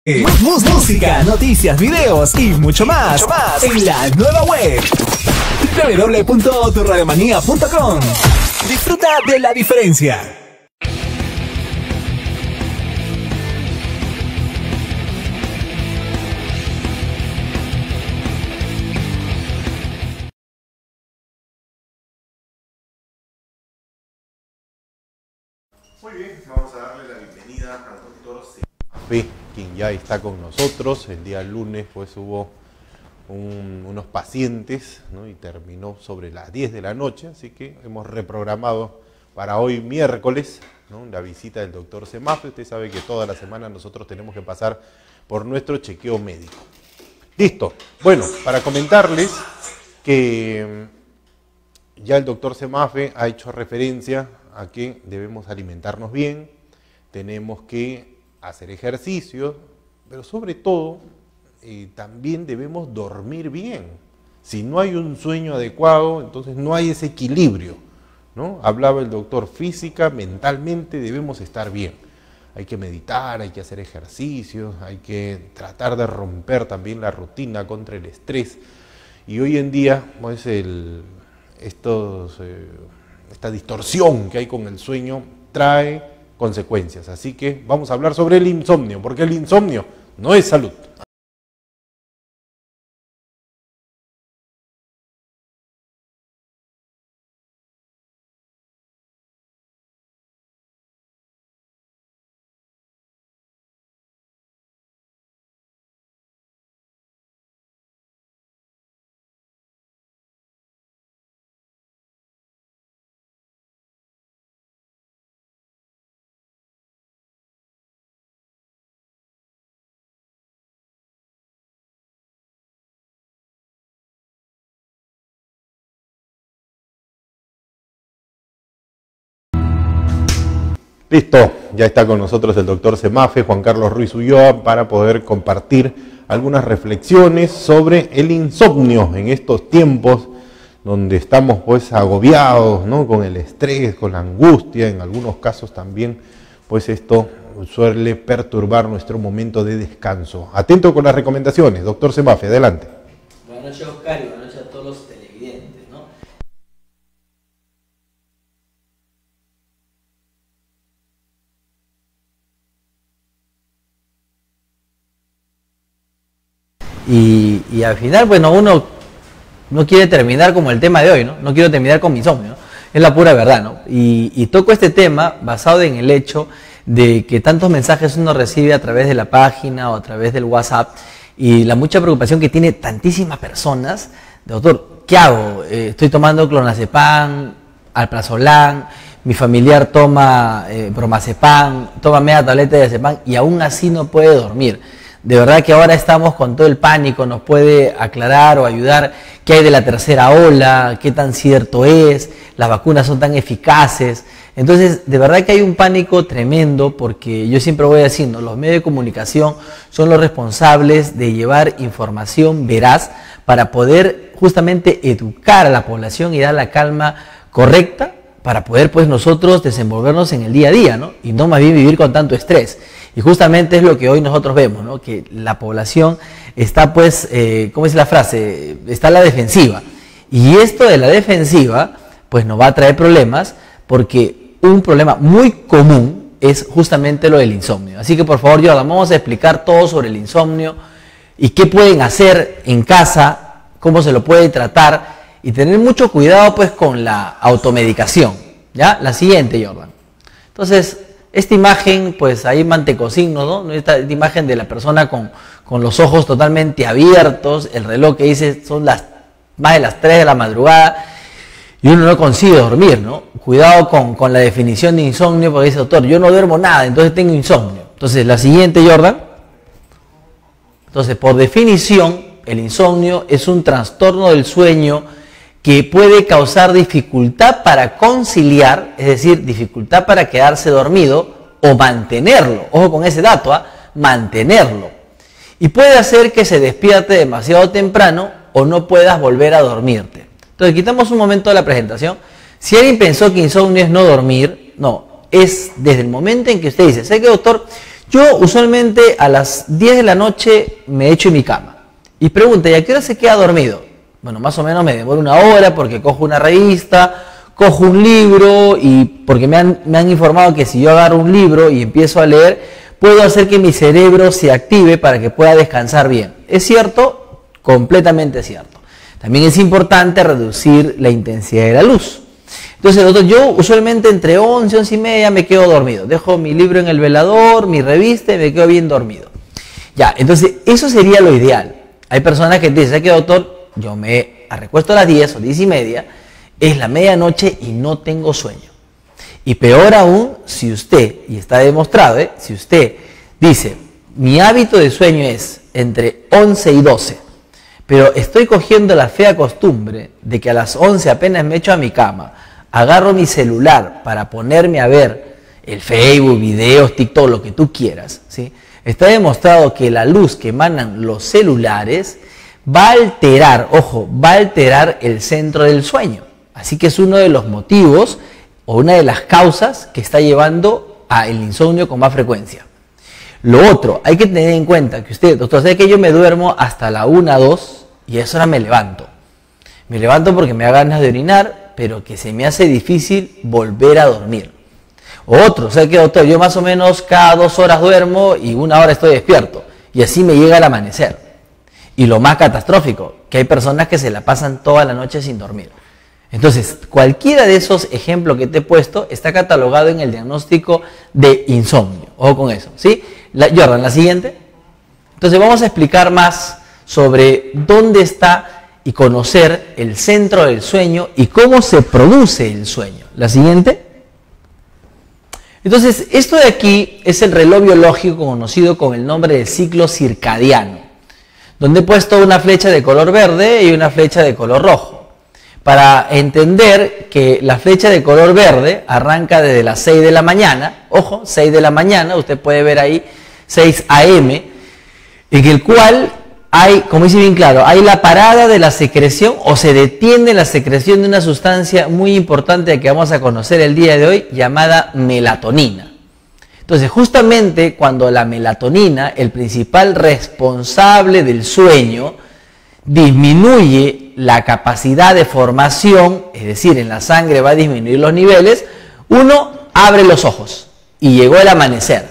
Música, noticias, videos y mucho más en la nueva web www.turradiomanía.com. Disfruta de la diferencia. Muy bien, vamos a darle la bienvenida al doctor Semafe, quien ya está con nosotros. El día lunes pues hubo unos pacientes, ¿no? Y terminó sobre las 10 de la noche, así que hemos reprogramado para hoy miércoles, ¿no? La visita del doctor Semafe. Usted sabe que toda la semana nosotros tenemos que pasar por nuestro chequeo médico. Listo. Bueno, para comentarles que ya el doctor Semafe ha hecho referencia a que debemos alimentarnos bien, tenemos que hacer ejercicio, pero sobre todo también debemos dormir bien. Si no hay un sueño adecuado, entonces no hay ese equilibrio, ¿no? Hablaba el doctor, física, mentalmente debemos estar bien. Hay que meditar, hay que hacer ejercicios, hay que tratar de romper también la rutina contra el estrés. Y hoy en día, pues esta distorsión que hay con el sueño trae consecuencias. Así que vamos a hablar sobre el insomnio, porque el insomnio no es salud. Listo, ya está con nosotros el doctor Semafe, Juan Carlos Ruiz Ulloa, para poder compartir algunas reflexiones sobre el insomnio en estos tiempos donde estamos pues agobiados, ¿no? Con el estrés, con la angustia, en algunos casos también pues esto suele perturbar nuestro momento de descanso. Atento con las recomendaciones, doctor Semafe, adelante. Buenas noches, Oscar, y buenas noches a todos los televidentes, ¿no? Y al final, bueno, uno no quiere terminar como el tema de hoy, ¿no? No quiero terminar con mi insomnio, ¿no? Es la pura verdad, ¿no? Y toco este tema basado en el hecho de que tantos mensajes uno recibe a través de la página o a través del WhatsApp y la mucha preocupación que tiene tantísimas personas. Doctor, ¿qué hago? Estoy tomando clonazepam, alprazolam, mi familiar toma bromazepam, toma media tableta de azepam y aún así no puede dormir. De verdad que ahora estamos con todo el pánico, nos puede aclarar o ayudar qué hay de la tercera ola, qué tan cierto es, las vacunas son tan eficaces. Entonces, de verdad que hay un pánico tremendo porque yo siempre voy diciendo, los medios de comunicación son los responsables de llevar información veraz para poder justamente educar a la población y dar la calma correcta para poder pues nosotros desenvolvernos en el día a día, ¿no? Y no más bien vivir con tanto estrés. Y justamente es lo que hoy nosotros vemos, ¿no? Que la población está pues, ¿cómo es la frase? Está a la defensiva. Y esto de la defensiva pues nos va a traer problemas porque un problema muy común es justamente lo del insomnio. Así que por favor, Jordan, vamos a explicar todo sobre el insomnio y qué pueden hacer en casa, cómo se lo puede tratar y tener mucho cuidado pues con la automedicación. ¿Ya? La siguiente, Jordan. Entonces, esta imagen, pues ahí mantecosigno, ¿no? Esta imagen de la persona con los ojos totalmente abiertos, el reloj que dice son más de las 3 de la madrugada y uno no consigue dormir, ¿no? Cuidado con la definición de insomnio porque dice, doctor, yo no duermo nada, entonces tengo insomnio. Entonces, la siguiente, Jordan. Entonces, por definición, el insomnio es un trastorno del sueño que puede causar dificultad para conciliar, es decir, dificultad para quedarse dormido o mantenerlo. Ojo con ese dato, mantenerlo. Y puede hacer que se despierte demasiado temprano o no puedas volver a dormirte. Entonces, quitamos un momento de la presentación. Si alguien pensó que insomnio es no dormir, no, es desde el momento en que usted dice, ¿sabe qué, doctor? Yo usualmente a las 10 de la noche me echo en mi cama y pregunta, ¿y a qué hora se queda dormido? Bueno, más o menos me demoro una hora porque cojo una revista, cojo un libro y porque me han informado que si yo agarro un libro y empiezo a leer, puedo hacer que mi cerebro se active para que pueda descansar bien. ¿Es cierto? Completamente cierto. También es importante reducir la intensidad de la luz. Entonces, doctor, yo usualmente entre 11 y 11 y media me quedo dormido. Dejo mi libro en el velador, mi revista y me quedo bien dormido. Ya, entonces eso sería lo ideal. Hay personas que te dicen, ¿sabes qué, doctor? Yo me recuesto a las 10 o 10 y media, es la medianoche y no tengo sueño. Y peor aún, si usted, y está demostrado, si usted dice, mi hábito de sueño es entre 11 y 12, pero estoy cogiendo la fea costumbre de que a las 11 apenas me echo a mi cama, agarro mi celular para ponerme a ver el Facebook, videos, TikTok, lo que tú quieras, ¿sí? Está demostrado que la luz que emanan los celulares va a alterar, ojo, va a alterar el centro del sueño. Así que es uno de los motivos o una de las causas que está llevando al insomnio con más frecuencia. Lo otro, hay que tener en cuenta que usted, doctor, sabe que yo me duermo hasta la 1, 2 y a esa hora me levanto. Me levanto porque me da ganas de orinar, pero que se me hace difícil volver a dormir. O otro, sabe que, doctor, yo más o menos cada 2 horas duermo y 1 hora estoy despierto y así me llega el amanecer. Y lo más catastrófico, que hay personas que se la pasan toda la noche sin dormir. Entonces, cualquiera de esos ejemplos que te he puesto está catalogado en el diagnóstico de insomnio. Ojo con eso, ¿sí? Jordan, la siguiente. Entonces vamos a explicar más sobre dónde está y conocer el centro del sueño y cómo se produce el sueño. La siguiente. Entonces, esto de aquí es el reloj biológico conocido con el nombre de ciclo circadiano, donde he puesto una flecha de color verde y una flecha de color rojo, para entender que la flecha de color verde arranca desde las 6 de la mañana, ojo, 6 de la mañana, usted puede ver ahí 6 AM, en el cual hay, como dice bien claro, hay la parada de la secreción o se detiene la secreción de una sustancia muy importante que vamos a conocer el día de hoy, llamada melatonina. Entonces, justamente cuando la melatonina, el principal responsable del sueño, disminuye la capacidad de formación, es decir, en la sangre va a disminuir los niveles, uno abre los ojos y llegó el amanecer.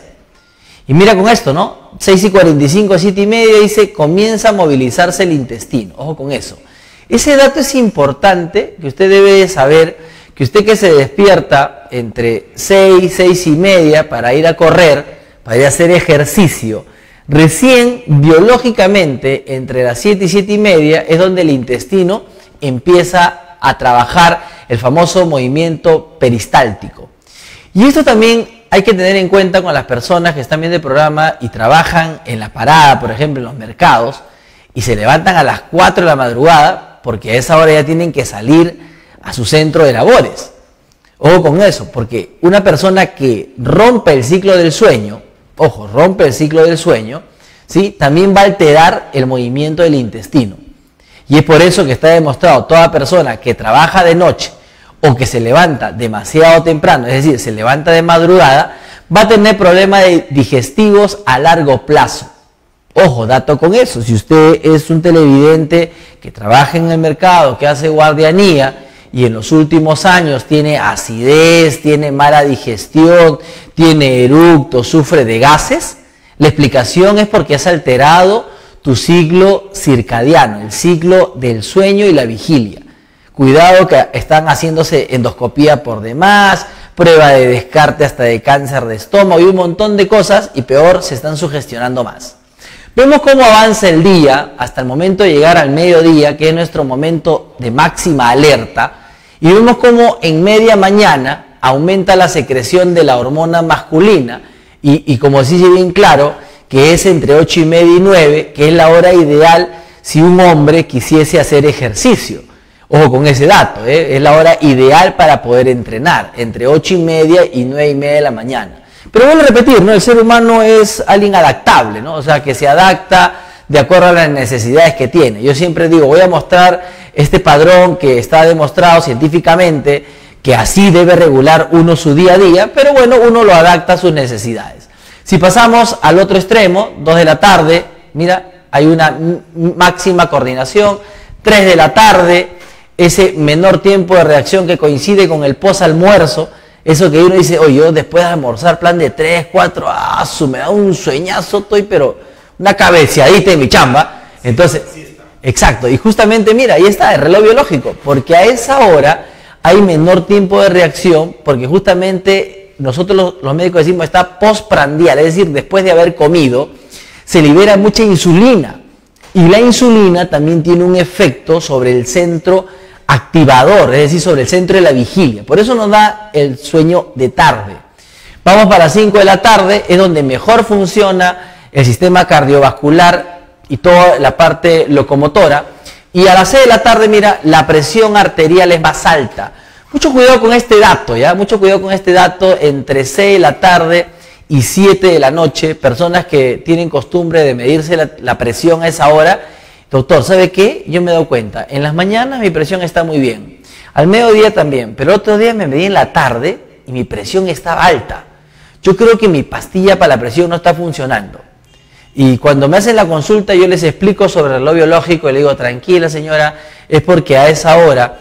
Y mira con esto, ¿no? 6 y 45, 7 y media, dice, comienza a movilizarse el intestino. Ojo con eso. Ese dato es importante, que usted debe saber, que usted que se despierta entre 6, 6 y media para ir a correr, para ir a hacer ejercicio, recién, biológicamente, entre las 7 y 7 y media es donde el intestino empieza a trabajar el famoso movimiento peristáltico. Y esto también hay que tener en cuenta con las personas que están viendo el programa y trabajan en la parada, por ejemplo, en los mercados, y se levantan a las 4 de la madrugada, porque a esa hora ya tienen que salir a su centro de labores. Ojo con eso, porque una persona que rompe el ciclo del sueño, ojo, rompe el ciclo del sueño, ¿sí? También va a alterar el movimiento del intestino. Y es por eso que está demostrado, toda persona que trabaja de noche o que se levanta demasiado temprano, es decir, se levanta de madrugada, va a tener problemas digestivos a largo plazo. Ojo, dato con eso, si usted es un televidente que trabaja en el mercado, que hace guardianía, y en los últimos años tiene acidez, tiene mala digestión, tiene eructos, sufre de gases, la explicación es porque has alterado tu ciclo circadiano, el ciclo del sueño y la vigilia. Cuidado que están haciéndose endoscopía por demás, prueba de descarte hasta de cáncer de estómago y un montón de cosas, y peor, se están sugestionando más. Vemos cómo avanza el día hasta el momento de llegar al mediodía, que es nuestro momento de máxima alerta, y vemos cómo en media mañana aumenta la secreción de la hormona masculina, y como dice bien claro, que es entre 8 y media y 9, que es la hora ideal si un hombre quisiese hacer ejercicio. Ojo con ese dato, es la hora ideal para poder entrenar, entre 8 y media y 9 y media de la mañana. Pero vuelvo a repetir, ¿no? El ser humano es alguien adaptable, ¿no? O sea, que se adapta de acuerdo a las necesidades que tiene. Yo siempre digo, voy a mostrar este padrón que está demostrado científicamente, que así debe regular uno su día a día, pero bueno, uno lo adapta a sus necesidades. Si pasamos al otro extremo, 2 de la tarde, mira, hay una máxima coordinación, 3 de la tarde, ese menor tiempo de reacción que coincide con el posalmuerzo, eso que uno dice, oye, yo después de almorzar, plan de 3, 4, me da un sueñazo, estoy, pero una cabeceadita en mi chamba. Entonces, exacto, y justamente mira, ahí está el reloj biológico, porque a esa hora hay menor tiempo de reacción, porque justamente nosotros los médicos decimos está postprandial, es decir, después de haber comido, se libera mucha insulina, y la insulina también tiene un efecto sobre el centro activador, es decir, sobre el centro de la vigilia. Por eso nos da el sueño de tarde. Vamos para las 5 de la tarde, es donde mejor funciona el sistema cardiovascular y toda la parte locomotora. Y a las 6 de la tarde, mira, la presión arterial es más alta. Mucho cuidado con este dato, ¿ya? Mucho cuidado con este dato entre 6 de la tarde y 7 de la noche. Personas que tienen costumbre de medirse la presión a esa hora. Doctor, ¿sabe qué? Yo me he dado cuenta, en las mañanas mi presión está muy bien, al mediodía también, pero otro día me medí en la tarde y mi presión estaba alta. Yo creo que mi pastilla para la presión no está funcionando. Y cuando me hacen la consulta yo les explico sobre el reloj biológico y le digo, tranquila señora, es porque a esa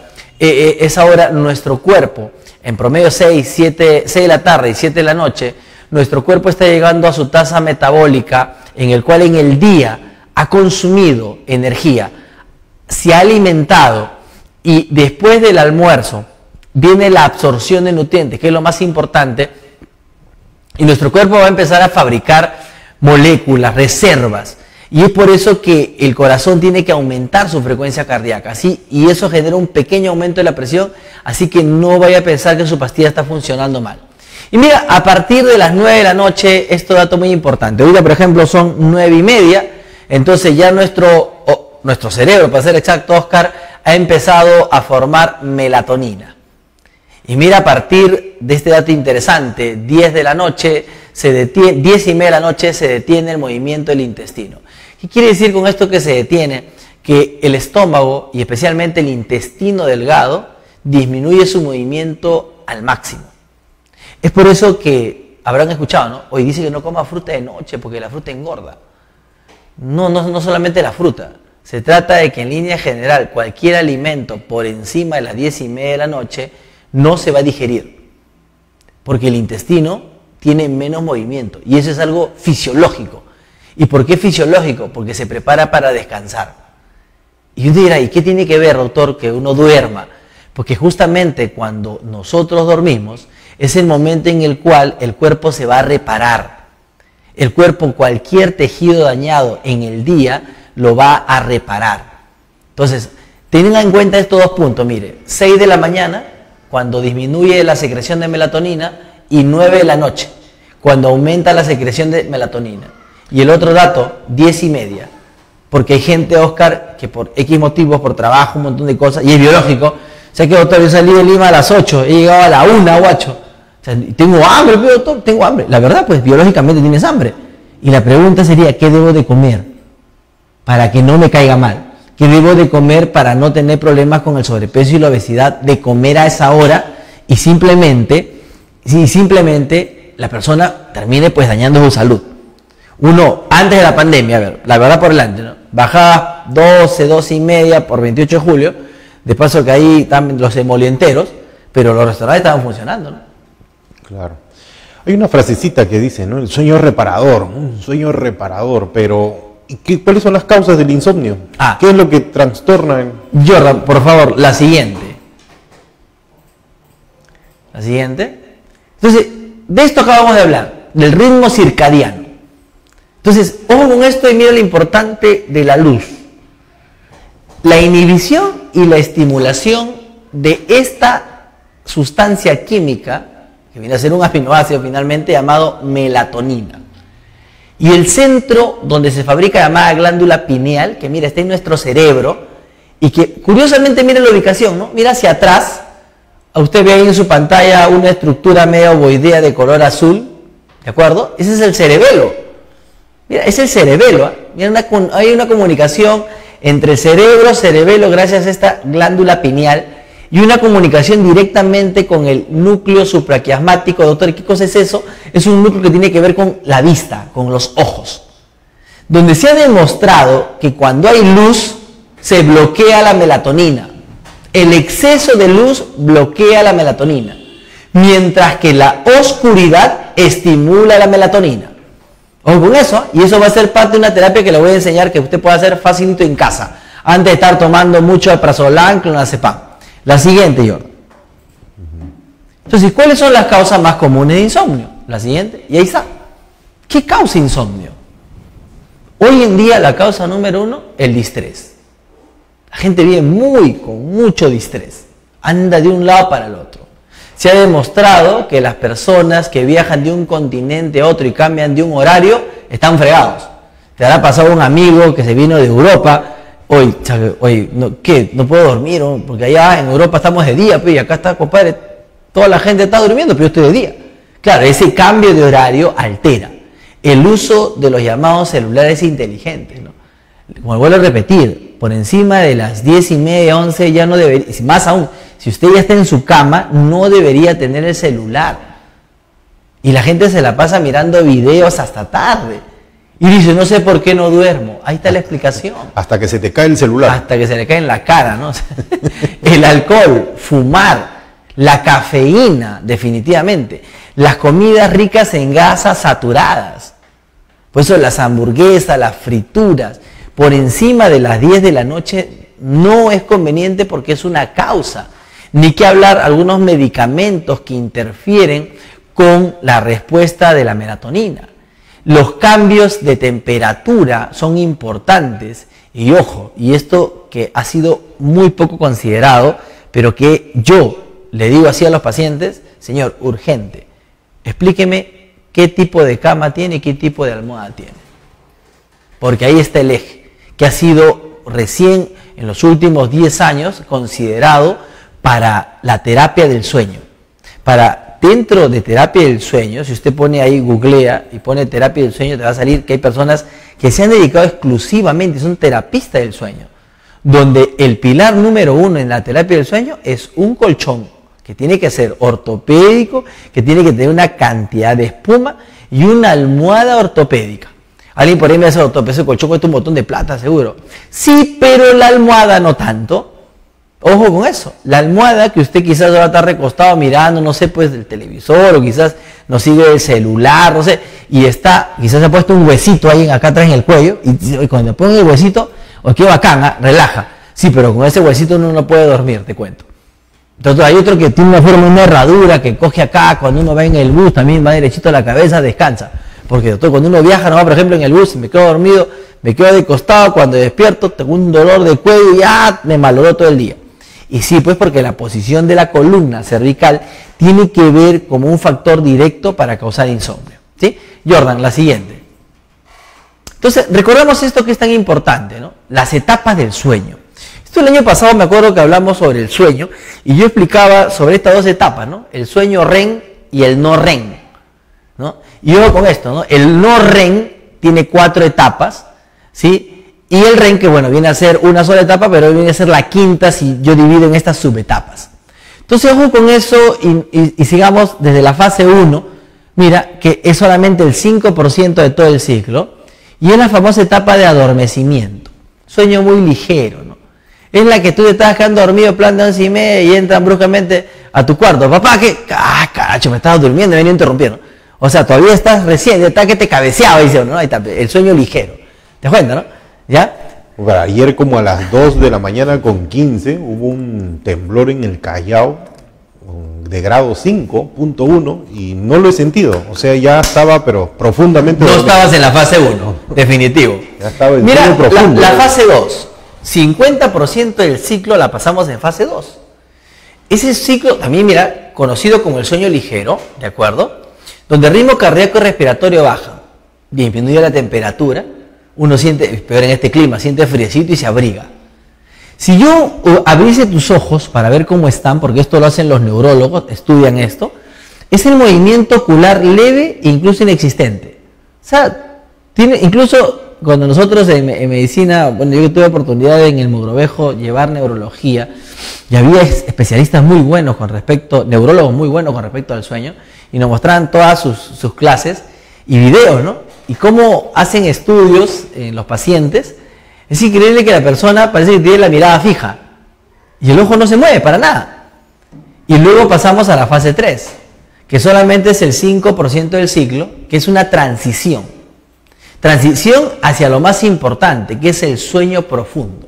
hora nuestro cuerpo, en promedio 6 de la tarde y 7 de la noche, nuestro cuerpo está llegando a su tasa metabólica en el cual en el día ha consumido energía, se ha alimentado y después del almuerzo viene la absorción de nutrientes, que es lo más importante, y nuestro cuerpo va a empezar a fabricar moléculas, reservas, y es por eso que el corazón tiene que aumentar su frecuencia cardíaca, ¿sí? Y eso genera un pequeño aumento de la presión, así que no vaya a pensar que su pastilla está funcionando mal. Y mira, a partir de las 9 de la noche, esto dato muy importante, ahorita por ejemplo son 9:30, entonces ya nuestro cerebro, para ser exacto, Oscar, ha empezado a formar melatonina. Y mira, a partir de este dato interesante, 10 de la noche, 10:30 de la noche se detiene el movimiento del intestino. ¿Qué quiere decir con esto que se detiene? Que el estómago y especialmente el intestino delgado disminuye su movimiento al máximo. Es por eso que habrán escuchado, ¿no? Hoy dice que no coma fruta de noche porque la fruta engorda. No solamente la fruta, se trata de que en línea general cualquier alimento por encima de las 10:30 de la noche no se va a digerir, porque el intestino tiene menos movimiento y eso es algo fisiológico. ¿Y por qué fisiológico? Porque se prepara para descansar. Y uno dirá, ¿y qué tiene que ver, doctor, que uno duerma? Porque justamente cuando nosotros dormimos es el momento en el cual el cuerpo se va a reparar. El cuerpo, cualquier tejido dañado en el día, lo va a reparar. Entonces, tengan en cuenta estos dos puntos. Mire, 6 de la mañana, cuando disminuye la secreción de melatonina, y 9 de la noche, cuando aumenta la secreción de melatonina. Y el otro dato, 10:30. Porque hay gente, Oscar, que por X motivos, por trabajo, un montón de cosas, y es biológico. O sea que, doctor, yo salí de Lima a las 8, he llegado a la 1, guacho. O sea, tengo hambre, pero doctor, tengo hambre. La verdad, pues biológicamente tienes hambre. Y la pregunta sería, ¿qué debo de comer para que no me caiga mal? ¿Qué debo de comer para no tener problemas con el sobrepeso y la obesidad? De comer a esa hora y simplemente la persona termine pues dañando su salud. Uno, antes de la pandemia, a ver, la verdad por delante, ¿no? Bajaba 12:30 por 28 de julio, de paso que ahí están los emolienteros, pero los restaurantes estaban funcionando, ¿no? Claro. Hay una frasecita que dice, ¿no? El sueño reparador, un sueño reparador, pero ¿cuáles son las causas del insomnio? ¿Qué es lo que trastorna? Jordan, por favor, la siguiente. La siguiente. Entonces, de esto acabamos de hablar, del ritmo circadiano. Entonces, ojo con esto y mira lo importante de la luz. La inhibición y la estimulación de esta sustancia química, que viene a ser un aminoácido finalmente llamado melatonina. Y el centro donde se fabrica llamada glándula pineal, que mira, está en nuestro cerebro, y que curiosamente mira la ubicación, ¿no? Mira hacia atrás, a usted ve ahí en su pantalla una estructura medio ovoidea de color azul, ¿de acuerdo? Ese es el cerebelo. Mira, es el cerebelo, ¿eh? Mira, hay una comunicación entre cerebro, cerebelo, gracias a esta glándula pineal. y una comunicación directamente con el núcleo supraquiasmático. Doctor, ¿qué cosa es eso? Es un núcleo que tiene que ver con la vista, con los ojos, donde se ha demostrado que cuando hay luz se bloquea la melatonina. El exceso de luz bloquea la melatonina, mientras que la oscuridad estimula la melatonina. Ojo con eso, y eso va a ser parte de una terapia que le voy a enseñar que usted puede hacer facilito en casa, antes de estar tomando mucho alprazolam, clonazepam. La siguiente, Jordan. Entonces, ¿cuáles son las causas más comunes de insomnio? La siguiente, y ahí está. ¿Qué causa insomnio? Hoy en día la causa número 1, el distrés. La gente vive con mucho distrés. Anda de un lado para el otro. Se ha demostrado que las personas que viajan de un continente a otro y cambian de un horario, están fregados. Te habrá pasado un amigo que se vino de Europa. Oye, no puedo dormir, ¿no? Porque allá en Europa estamos de día, y acá está, compadre, toda la gente está durmiendo, pero yo estoy de día. Claro, ese cambio de horario altera el uso de los llamados celulares inteligentes, ¿no? Como vuelvo a repetir, por encima de las 10:30, 11 ya no debería, más aún, si usted ya está en su cama, no debería tener el celular. Y la gente se la pasa mirando videos hasta tarde. Y dice, no sé por qué no duermo. Ahí está la explicación. Hasta que se te cae el celular. Hasta que se le cae en la cara, ¿no? El alcohol, fumar, la cafeína, definitivamente. Las comidas ricas en grasas saturadas. Por eso las hamburguesas, las frituras, por encima de las 10 de la noche no es conveniente porque es una causa. Ni que hablar algunos medicamentos que interfieren con la respuesta de la melatonina. Los cambios de temperatura son importantes y ojo, y esto que ha sido muy poco considerado, pero que yo le digo así a los pacientes, señor, urgente, explíqueme qué tipo de cama tiene y qué tipo de almohada tiene. Porque ahí está el eje, que ha sido recién en los últimos 10 años considerado para la terapia del sueño. Dentro de terapia del sueño, si usted pone ahí, googlea y pone terapia del sueño, te va a salir que hay personas que se han dedicado exclusivamente, son terapistas del sueño, donde el pilar número 1 en la terapia del sueño es un colchón que tiene que ser ortopédico, que tiene que tener una cantidad de espuma y una almohada ortopédica. Alguien por ahí me dice, doctor, ese colchón cuesta un montón de plata, seguro. Sí, pero la almohada no tanto. Ojo con eso, la almohada que usted quizás va a estar recostado mirando, no sé, pues del televisor, o quizás no sigue el celular, no sé, y quizás se ha puesto un huesito ahí acá atrás en el cuello, y cuando pone el huesito, qué bacán, relaja. Sí, pero con ese huesito uno no puede dormir, te cuento. Entonces hay otro que tiene una forma, una herradura que coge acá, cuando uno va en el bus también va derechito a la cabeza, descansa. Porque doctor, cuando uno viaja, no, por ejemplo en el bus, me quedo dormido, me quedo de costado, cuando despierto tengo un dolor de cuello y ya me maloró todo el día. Y sí, pues porque la posición de la columna cervical tiene que ver como un factor directo para causar insomnio. ¿Sí? Jordan, la siguiente. Entonces, recordamos esto que es tan importante, ¿no? Las etapas del sueño. Esto el año pasado me acuerdo que hablamos sobre el sueño y yo explicaba sobre estas dos etapas, ¿no? El sueño REM y el no REM, ¿no? Y yo con esto, ¿no? El no REM tiene 4 etapas, ¿sí? Y el REM, que bueno, viene a ser una sola etapa, pero viene a ser la quinta si yo divido en estas subetapas. Entonces, ojo con eso y sigamos desde la fase 1. Mira, que es solamente el 5% de todo el ciclo. Y es la famosa etapa de adormecimiento. Sueño muy ligero, ¿no? Es la que tú te estás quedando dormido, plan de 11:30, y entran bruscamente a tu cuarto. Papá, ¿qué? Caracho, me estaba durmiendo, me venía interrumpiendo. O sea, todavía estás recién, está que te cabeceaba, dice uno, ¿no? Ahí está, el sueño ligero. ¿Te das cuenta, no? ¿Ya? Bueno, ayer como a las 2 de la mañana con 15 hubo un temblor en el Callao de grado 5.1 y no lo he sentido. O sea, ya estaba pero profundamente... No estabas en la fase 1, definitivo. Ya estaba en Mira, profundo. la fase 2, 50% del ciclo la pasamos en fase 2. Ese ciclo también, mira, conocido como el sueño ligero, ¿de acuerdo? Donde el ritmo cardíaco y respiratorio baja, disminuye la temperatura. Uno siente, peor en este clima, siente friecito y se abriga. Si yo abriese tus ojos para ver cómo están, porque esto lo hacen los neurólogos, estudian esto, es el movimiento ocular leve e incluso inexistente. O sea, incluso cuando nosotros en medicina, bueno, yo tuve oportunidad en el Mogrovejo llevar neurología, y había especialistas muy buenos con respecto, neurólogos muy buenos con respecto al sueño, y nos mostraban todas sus clases y videos, ¿no? Y cómo hacen estudios en los pacientes. Es increíble que la persona parece que tiene la mirada fija y el ojo no se mueve para nada. Y luego pasamos a la fase 3, que solamente es el 5% del ciclo, que es una transición. Transición hacia lo más importante, que es el sueño profundo.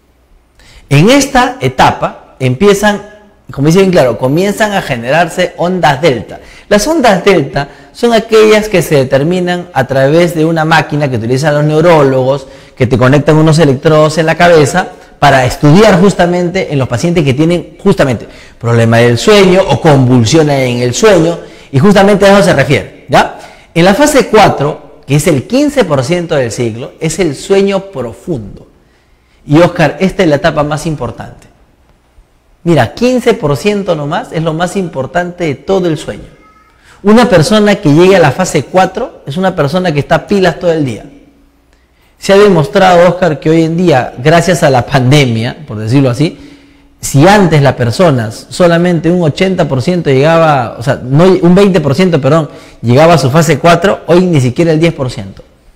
En esta etapa empiezan, como dice bien claro, comienzan a generarse ondas delta. Las ondas delta son aquellas que se determinan a través de una máquina que utilizan los neurólogos, que te conectan unos electrodos en la cabeza para estudiar justamente en los pacientes que tienen justamente problema del sueño o convulsiones en el sueño, y justamente a eso se refiere, ¿ya? En la fase 4, que es el 15% del ciclo, es el sueño profundo. Y Oscar, esta es la etapa más importante. Mira, 15% nomás es lo más importante de todo el sueño. Una persona que llegue a la fase 4 es una persona que está pilas todo el día. Se ha demostrado, Oscar, que hoy en día, gracias a la pandemia, por decirlo así, si antes las personas solamente un 80% llegaba, o sea, no, un 20%, perdón, llegaba a su fase 4, hoy ni siquiera el 10%.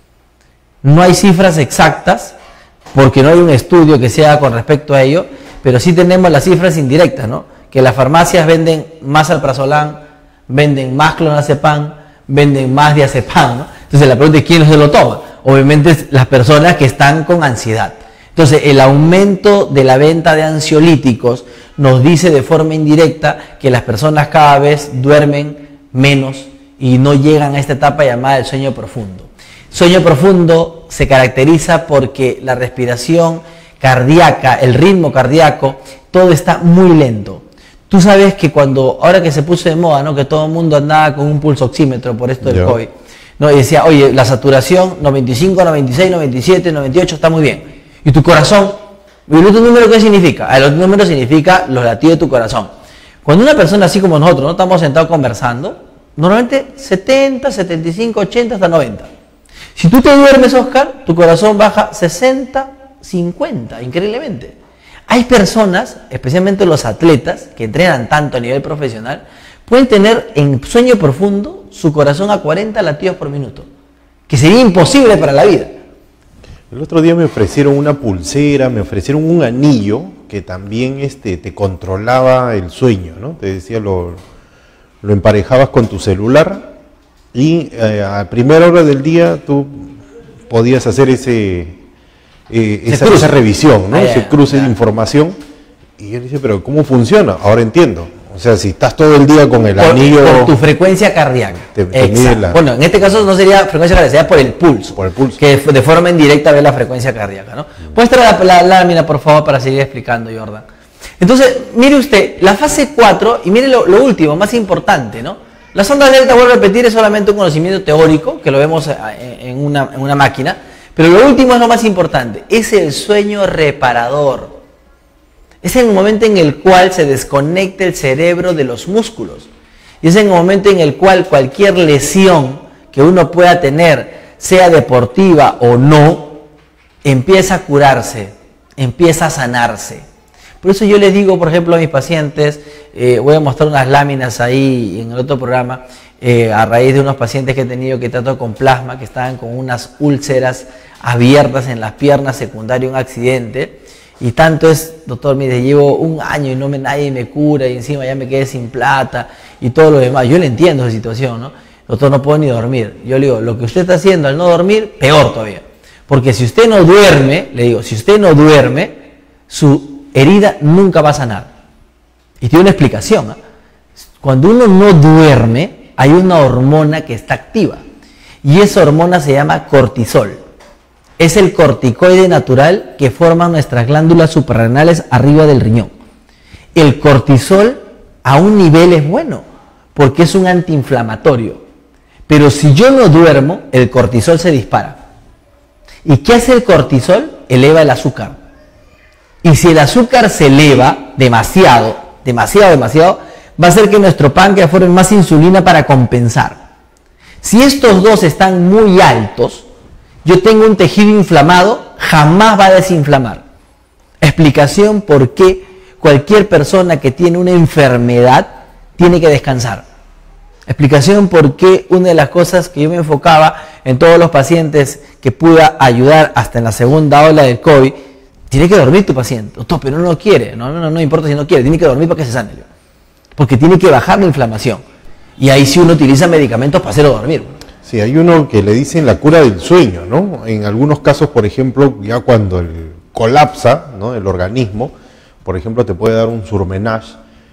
No hay cifras exactas, porque no hay un estudio que se haga con respecto a ello, pero sí tenemos las cifras indirectas, ¿no? Que las farmacias venden más alprazolam, venden más clonazepam, venden más diazepam, ¿no? Entonces la pregunta es quién se lo toma. Obviamente las personas que están con ansiedad. Entonces el aumento de la venta de ansiolíticos nos dice de forma indirecta que las personas cada vez duermen menos y no llegan a esta etapa llamada el sueño profundo. Sueño profundo se caracteriza porque la respiración cardíaca, el ritmo cardíaco, todo está muy lento. Tú sabes que ahora que se puso de moda, ¿no? Que todo el mundo andaba con un pulsoxímetro por esto del COVID, ¿no? Y decía, oye, la saturación 95, 96, 97, 98 está muy bien. ¿Y tu corazón? ¿Y el otro número qué significa? El otro número significa los latidos de tu corazón. Cuando una persona así como nosotros, ¿no? Estamos sentados conversando, normalmente 70, 75, 80 hasta 90. Si tú te duermes, Oscar, tu corazón baja 60, 50, increíblemente. Hay personas, especialmente los atletas, que entrenan tanto a nivel profesional, pueden tener en sueño profundo su corazón a 40 latidos por minuto, que sería imposible para la vida. El otro día me ofrecieron una pulsera, me ofrecieron un anillo que también te controlaba el sueño, ¿no? Te decía, lo emparejabas con tu celular y a primera hora del día tú podías hacer esa revisión, ¿no? Ese cruce de información. Y yo le dije, pero ¿cómo funciona? Ahora entiendo. O sea, si estás todo el día con el anillo... Por tu frecuencia cardíaca. Bueno, en este caso no sería frecuencia cardíaca, sería por el pulso. Por el pulso. Que de forma indirecta ve la frecuencia cardíaca, ¿no? ¿Puedes traer la lámina, por favor, para seguir explicando, Jordan? Entonces, mire usted, la fase 4, y mire lo último, más importante, ¿no? Las ondas delta, vuelvo a repetir, es solamente un conocimiento teórico, que lo vemos en una máquina, pero lo último es lo más importante, es el sueño reparador. Es el momento en el cual se desconecta el cerebro de los músculos. Y es el momento en el cual cualquier lesión que uno pueda tener, sea deportiva o no, empieza a curarse, empieza a sanarse. Por eso yo les digo, por ejemplo, a mis pacientes, voy a mostrar unas láminas ahí en el otro programa, a raíz de unos pacientes que he tenido que trato con plasma, que estaban con unas úlceras abiertas en las piernas secundario a un accidente. Y tanto es, doctor, mire, llevo un año y nadie me cura y encima ya me quedé sin plata y todo lo demás. Yo le entiendo esa situación, ¿no? Doctor, no puedo ni dormir. Yo le digo, lo que usted está haciendo al no dormir, peor todavía. Porque si usted no duerme, le digo, si usted no duerme, su herida nunca va a sanar. Y tiene una explicación, ¿eh? Cuando uno no duerme, hay una hormona que está activa. Y esa hormona se llama cortisol. Es el corticoide natural que forman nuestras glándulas suprarrenales arriba del riñón. El cortisol a un nivel es bueno, porque es un antiinflamatorio. Pero si yo no duermo, el cortisol se dispara. ¿Y qué hace el cortisol? Eleva el azúcar. Y si el azúcar se eleva demasiado, va a hacer que nuestro páncreas forme más insulina para compensar. Si estos dos están muy altos, yo tengo un tejido inflamado, jamás va a desinflamar. Explicación por qué cualquier persona que tiene una enfermedad tiene que descansar. Explicación por qué una de las cosas que yo me enfocaba en todos los pacientes que pude ayudar hasta en la segunda ola del COVID, tiene que dormir tu paciente. Doctor, pero no quiere, no importa si no quiere, tiene que dormir para que se sane. Porque tiene que bajar la inflamación. Y ahí sí uno utiliza medicamentos para hacerlo dormir. Sí, hay uno que le dicen la cura del sueño, ¿no? En algunos casos, por ejemplo, ya cuando colapsa, ¿no?, el organismo, por ejemplo, te puede dar un surmenage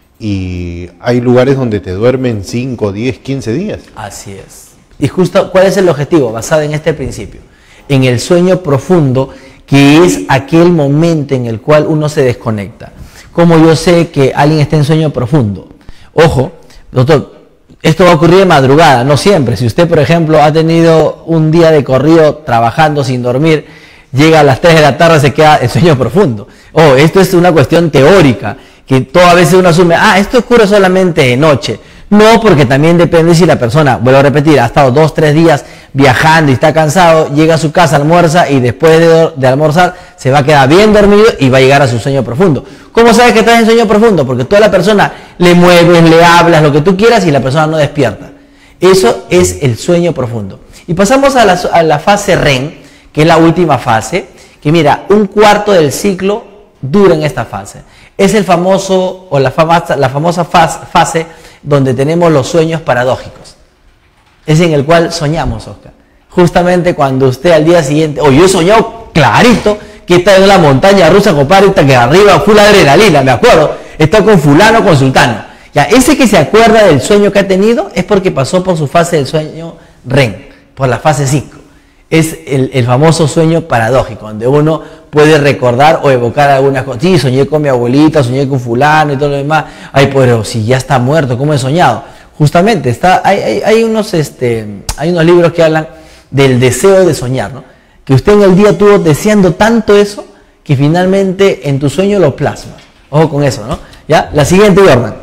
y hay lugares donde te duermen 5, 10, 15 días. Así es. Y justo, ¿cuál es el objetivo? Basado en este principio. En el sueño profundo, que es aquel momento en el cual uno se desconecta. Como yo sé que alguien está en sueño profundo. Ojo, doctor, esto va a ocurrir de madrugada, no siempre. Si usted, por ejemplo, ha tenido un día de corrido trabajando sin dormir, llega a las 3 de la tarde, se queda en sueño profundo. Esto es una cuestión teórica, que todas veces uno asume, esto ocurre solamente de noche. No, porque también depende si la persona, vuelvo a repetir, ha estado 2, 3 días viajando y está cansado, llega a su casa, almuerza y después de almorzar se va a quedar bien dormido y va a llegar a su sueño profundo. ¿Cómo sabes que estás en sueño profundo? Porque toda la persona le mueves, le hablas, lo que tú quieras y la persona no despierta. Eso es el sueño profundo. Y pasamos a la fase REM, que es la última fase, que mira, un cuarto del ciclo dura en esta fase. Es el famoso, o la famosa fase donde tenemos los sueños paradójicos. Es en el cual soñamos, Oscar. Justamente cuando usted al día siguiente, yo he soñado clarito que está en la montaña rusa, compadre, que arriba full adrenalina, me acuerdo, está con fulano, con sultano. Ya, ese que se acuerda del sueño que ha tenido es porque pasó por su fase del sueño REM, por la fase 5. Es el famoso sueño paradójico, donde uno puede recordar o evocar algunas cosas. Sí, soñé con mi abuelita, soñé con fulano y todo lo demás. Ay, pero si ya está muerto, ¿cómo he soñado? Justamente, hay unos libros que hablan del deseo de soñar, ¿no? Que usted en el día estuvo deseando tanto eso, que finalmente en tu sueño lo plasmas. Ojo con eso, ¿no? ¿Ya? La siguiente, Jordan.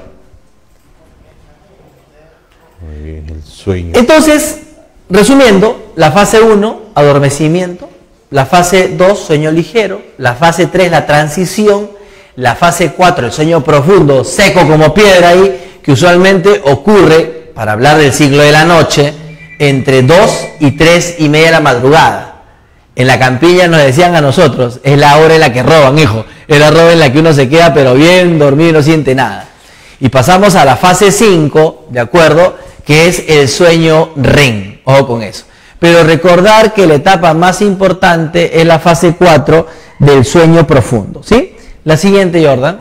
Muy bien, el sueño. Entonces, resumiendo, la fase 1, adormecimiento, la fase 2, sueño ligero, la fase 3, la transición, la fase 4, el sueño profundo, seco como piedra ahí, que usualmente ocurre, para hablar del ciclo de la noche, entre 2 y 3 y media de la madrugada. En la campiña nos decían a nosotros, es la hora en la que roban, hijo, es la hora en la que uno se queda pero bien dormido y no siente nada. Y pasamos a la fase 5, ¿de acuerdo?, que es el sueño REM, ojo con eso. Pero recordar que la etapa más importante es la fase 4 del sueño profundo, ¿sí? La siguiente, Jordan.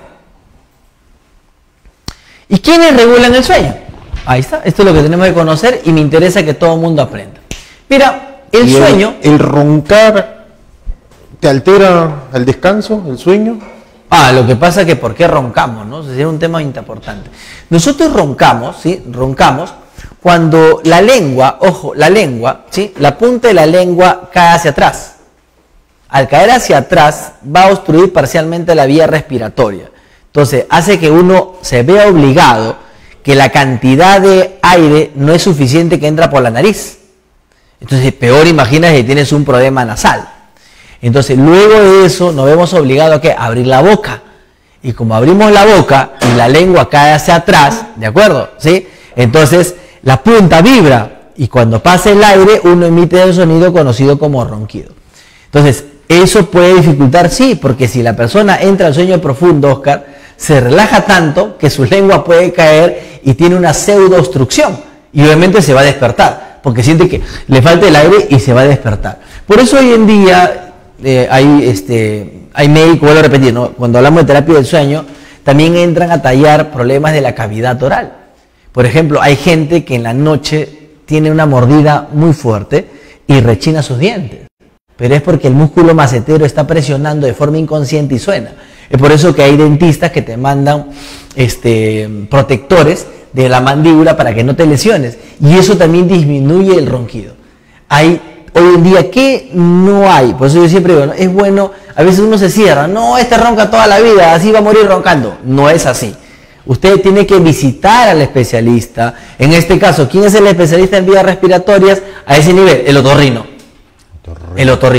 ¿Y quiénes regulan el sueño? Ahí está, esto es lo que tenemos que conocer y me interesa que todo el mundo aprenda. Mira, el sueño... ¿El roncar te altera el descanso, el sueño? Lo que pasa es que ¿por qué roncamos, no? Ese es un tema importante. Nosotros roncamos, ¿sí? Roncamos cuando la lengua, ojo, la lengua, ¿sí?, la punta de la lengua cae hacia atrás. Al caer hacia atrás va a obstruir parcialmente la vía respiratoria. Entonces hace que uno se vea obligado que la cantidad de aire no es suficiente que entra por la nariz. Entonces peor imagina si tienes un problema nasal. Entonces luego de eso nos vemos obligados a ¿qué? A abrir la boca. Y como abrimos la boca y la lengua cae hacia atrás, ¿de acuerdo? ¿Sí? Entonces la punta vibra y cuando pasa el aire uno emite el sonido conocido como ronquido. Entonces eso puede dificultar, sí, porque si la persona entra al sueño profundo, Oscar, se relaja tanto que su lengua puede caer y tiene una pseudo obstrucción y obviamente se va a despertar porque siente que le falta el aire y se va a despertar. Por eso hoy en día hay médicos, vuelvo a repetir, ¿no? Cuando hablamos de terapia del sueño, también entran a tallar problemas de la cavidad oral. Por ejemplo, hay gente que en la noche tiene una mordida muy fuerte y rechina sus dientes. Pero es porque el músculo macetero está presionando de forma inconsciente y suena. Es por eso que hay dentistas que te mandan protectores de la mandíbula para que no te lesiones. Y eso también disminuye el ronquido. Hoy en día, ¿qué no hay? Por eso yo siempre digo, ¿no? Es bueno, a veces uno se cierra, no, ronca toda la vida, así va a morir roncando. No es así. Usted tiene que visitar al especialista. En este caso, ¿quién es el especialista en vías respiratorias a ese nivel? El otorrino. El otorrino.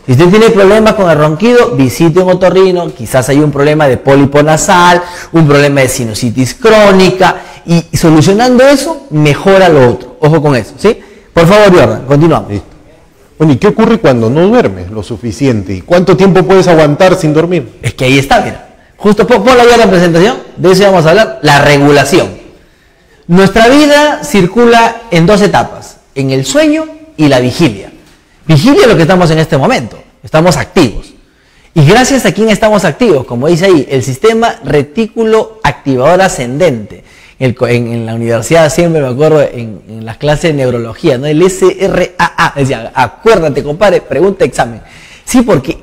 Si usted tiene problemas con el ronquido, visite un otorrino, quizás hay un problema de pólipo nasal, un problema de sinusitis crónica, y solucionando eso, mejora lo otro. Ojo con eso, ¿sí? Por favor, Jordan, continuamos. Listo. Bueno, ¿y qué ocurre cuando no duermes lo suficiente? ¿Y cuánto tiempo puedes aguantar sin dormir? Es que ahí está, mira. Justo ponla ya la presentación, de eso vamos a hablar, la regulación. Nuestra vida circula en dos etapas, en el sueño y la vigilia. Vigilia es lo que estamos en este momento, estamos activos. Y gracias a quién estamos activos, como dice ahí, el sistema retículo activador ascendente. En la universidad siempre me acuerdo en las clases de neurología, ¿no? El SRAA, decía, acuérdate, compadre, pregunta, examen. Sí, porque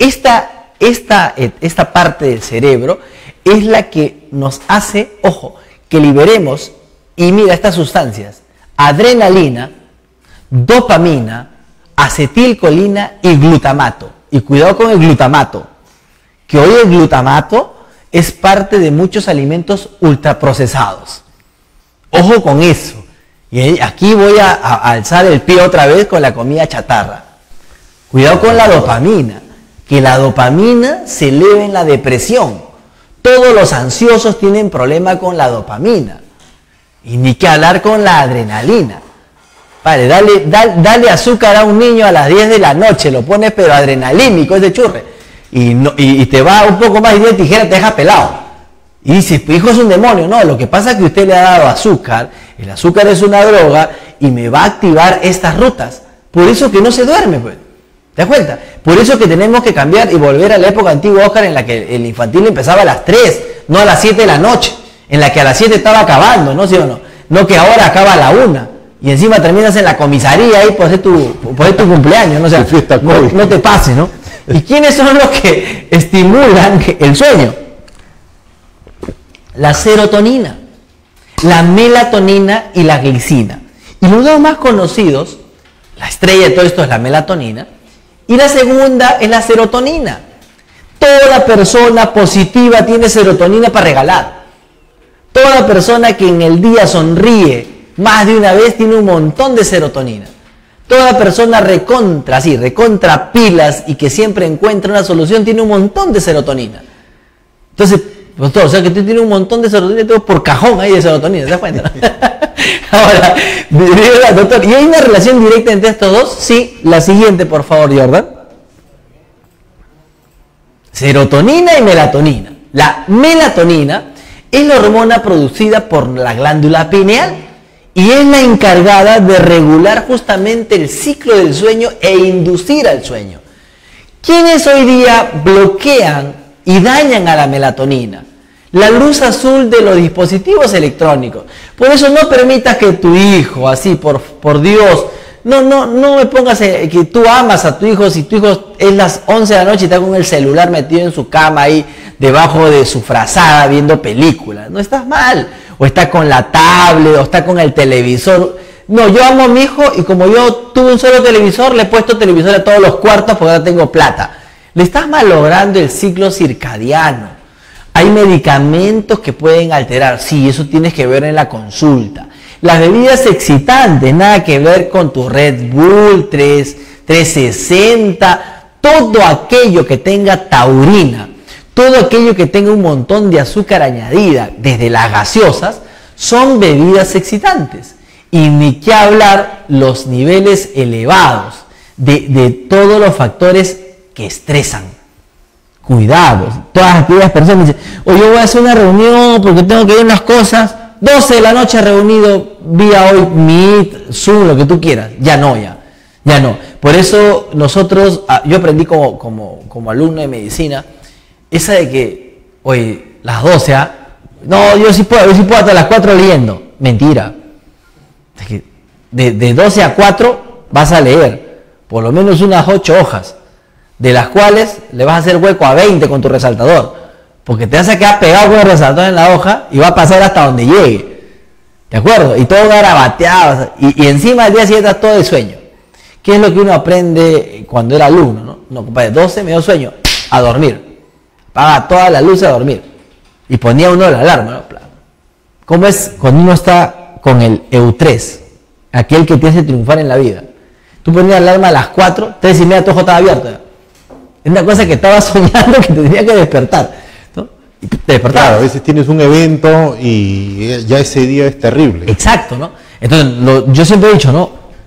esta parte del cerebro es la que nos hace, ojo, que liberemos, y mira estas sustancias, adrenalina, dopamina, acetilcolina y glutamato. Y cuidado con el glutamato, que hoy el glutamato es parte de muchos alimentos ultraprocesados. Ojo con eso. Y aquí voy a alzar el pie otra vez con la comida chatarra. Cuidado con la dopamina, que la dopamina se eleva en la depresión. Todos los ansiosos tienen problema con la dopamina. Y ni que hablar con la adrenalina. Vale, dale azúcar a un niño a las 10 de la noche, lo pones pero adrenalínico, ese churre. Y te va un poco más y de tijera te deja pelado. Y dices, pues hijo es un demonio. No, lo que pasa es que usted le ha dado azúcar, el azúcar es una droga y me va a activar estas rutas. Por eso que no se duerme, pues. ¿Te das cuenta? Por eso que tenemos que cambiar y volver a la época antigua, Oscar, en la que el infantil empezaba a las 3, no a las 7 de la noche, en la que a las 7 estaba acabando, ¿no? ¿Sí o no? No que ahora acaba a la 1. Y encima terminas en la comisaría ahí por hacer tu cumpleaños, ¿no? O sea, no te pases, ¿no? ¿Y quiénes son los que estimulan el sueño? La serotonina, la melatonina y la glicina. Y los dos más conocidos, la estrella de todo esto es la melatonina, y la segunda es la serotonina. Toda persona positiva tiene serotonina para regalar. Toda persona que en el día sonríe más de una vez tiene un montón de serotonina. Toda persona recontra pilas y que siempre encuentra una solución tiene un montón de serotonina. Entonces, pues todo, o sea que tú tienes un montón de serotonina, todo por cajón ahí de serotonina, ¿te das cuenta? Ahora, doctor, ¿y hay una relación directa entre estos dos? Sí, la siguiente, por favor, Jordan. Serotonina y melatonina. La melatonina es la hormona producida por la glándula pineal y es la encargada de regular justamente el ciclo del sueño e inducir al sueño. ¿Quiénes hoy día bloquean y dañan a la melatonina? La luz azul de los dispositivos electrónicos. Por eso no permitas que tu hijo, así, por Dios, no me pongas que tú amas a tu hijo, si tu hijo es las 11 de la noche y está con el celular metido en su cama ahí, debajo de su frazada viendo películas. No estás mal. O está con la tablet, o está con el televisor. No, yo amo a mi hijo y como yo tuve un solo televisor, le he puesto televisor a todos los cuartos porque ahora tengo plata. Le estás malogrando el ciclo circadiano. Hay medicamentos que pueden alterar. Sí, eso tienes que ver en la consulta. Las bebidas excitantes, nada que ver con tu Red Bull 360, todo aquello que tenga taurina, todo aquello que tenga un montón de azúcar añadida, desde las gaseosas, son bebidas excitantes. Y ni qué hablar los niveles elevados de todos los factores que estresan. Cuidado, todas aquellas personas dicen, oye, yo voy a hacer una reunión porque tengo que ver unas cosas, 12 de la noche reunido vía hoy, Meet, Zoom, lo que tú quieras, ya no. Por eso nosotros, yo aprendí como alumno de medicina, esa de que, oye, las 12, no, yo sí puedo hasta las 4 leyendo. Mentira. Es que de 12 a 4 vas a leer por lo menos unas 8 hojas, de las cuales le vas a hacer hueco a 20 con tu resaltador, porque te vas a quedar pegado con el resaltador en la hoja y va a pasar hasta donde llegue. ¿De acuerdo? Y todo garabateado, y encima del día siguiente estás todo de sueño. ¿Qué es lo que uno aprende cuando era alumno? No, compadre, 12 me dio sueño, a dormir. Apaga toda la luz a dormir. Y ponía uno la alarma, ¿no? ¿Cómo es cuando uno está con el EU3? Aquel que te hace triunfar en la vida. Tú ponías la alarma a las 4, 3:30 tu ojo estaba abierto. Es una cosa que estaba soñando que te tenía que despertar, ¿no? Y te despertabas. Claro, a veces tienes un evento y ya ese día es terrible. Exacto, ¿no? Entonces, yo siempre he dicho, ¿no?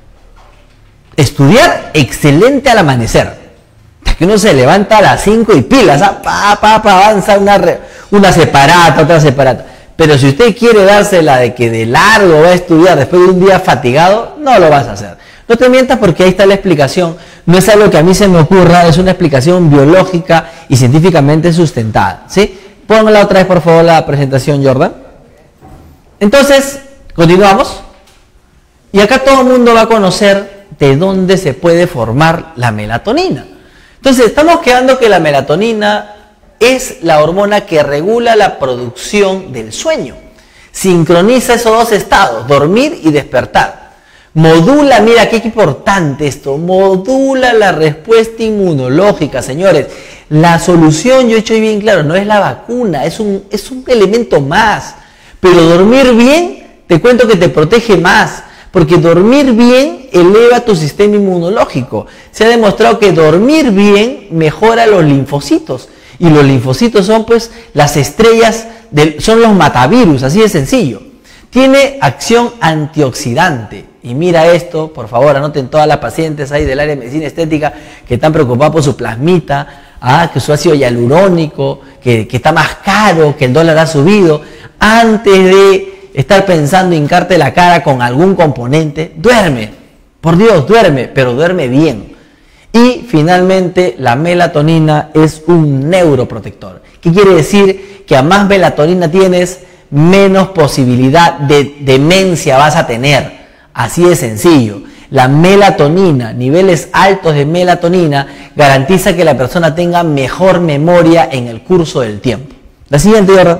Estudiar excelente al amanecer. Que uno se levanta a las 5 y pilas, avanza una separata, otra separata. Pero si usted quiere dársela de que de largo va a estudiar después de un día fatigado, no lo vas a hacer. No te mientas porque ahí está la explicación. No es algo que a mí se me ocurra, es una explicación biológica y científicamente sustentada, ¿sí? Póngala otra vez, por favor, la presentación, Jordan. Entonces, continuamos. Y acá todo el mundo va a conocer de dónde se puede formar la melatonina. Entonces, estamos quedando que la melatonina es la hormona que regula la producción del sueño. Sincroniza esos dos estados, dormir y despertar. Modula, mira qué importante esto, modula la respuesta inmunológica, señores. La solución, yo he hecho bien claro, no es la vacuna, es un elemento más. Pero dormir bien, te cuento que te protege más. Porque dormir bien eleva tu sistema inmunológico. Se ha demostrado que dormir bien mejora los linfocitos. Y los linfocitos son pues las estrellas, son los matavirus, así de sencillo. Tiene acción antioxidante. Y mira esto, por favor, anoten todas las pacientes ahí del área de medicina estética que están preocupadas por su plasmita, que su ácido hialurónico, que está más caro, que el dólar ha subido. Antes de estar pensando hincarte la cara con algún componente, duerme, por Dios, duerme, pero duerme bien. Y finalmente la melatonina es un neuroprotector. ¿Qué quiere decir? Que a más melatonina tienes, menos posibilidad de demencia vas a tener. Así de sencillo. La melatonina, niveles altos de melatonina, garantiza que la persona tenga mejor memoria en el curso del tiempo. La siguiente, ¿verdad?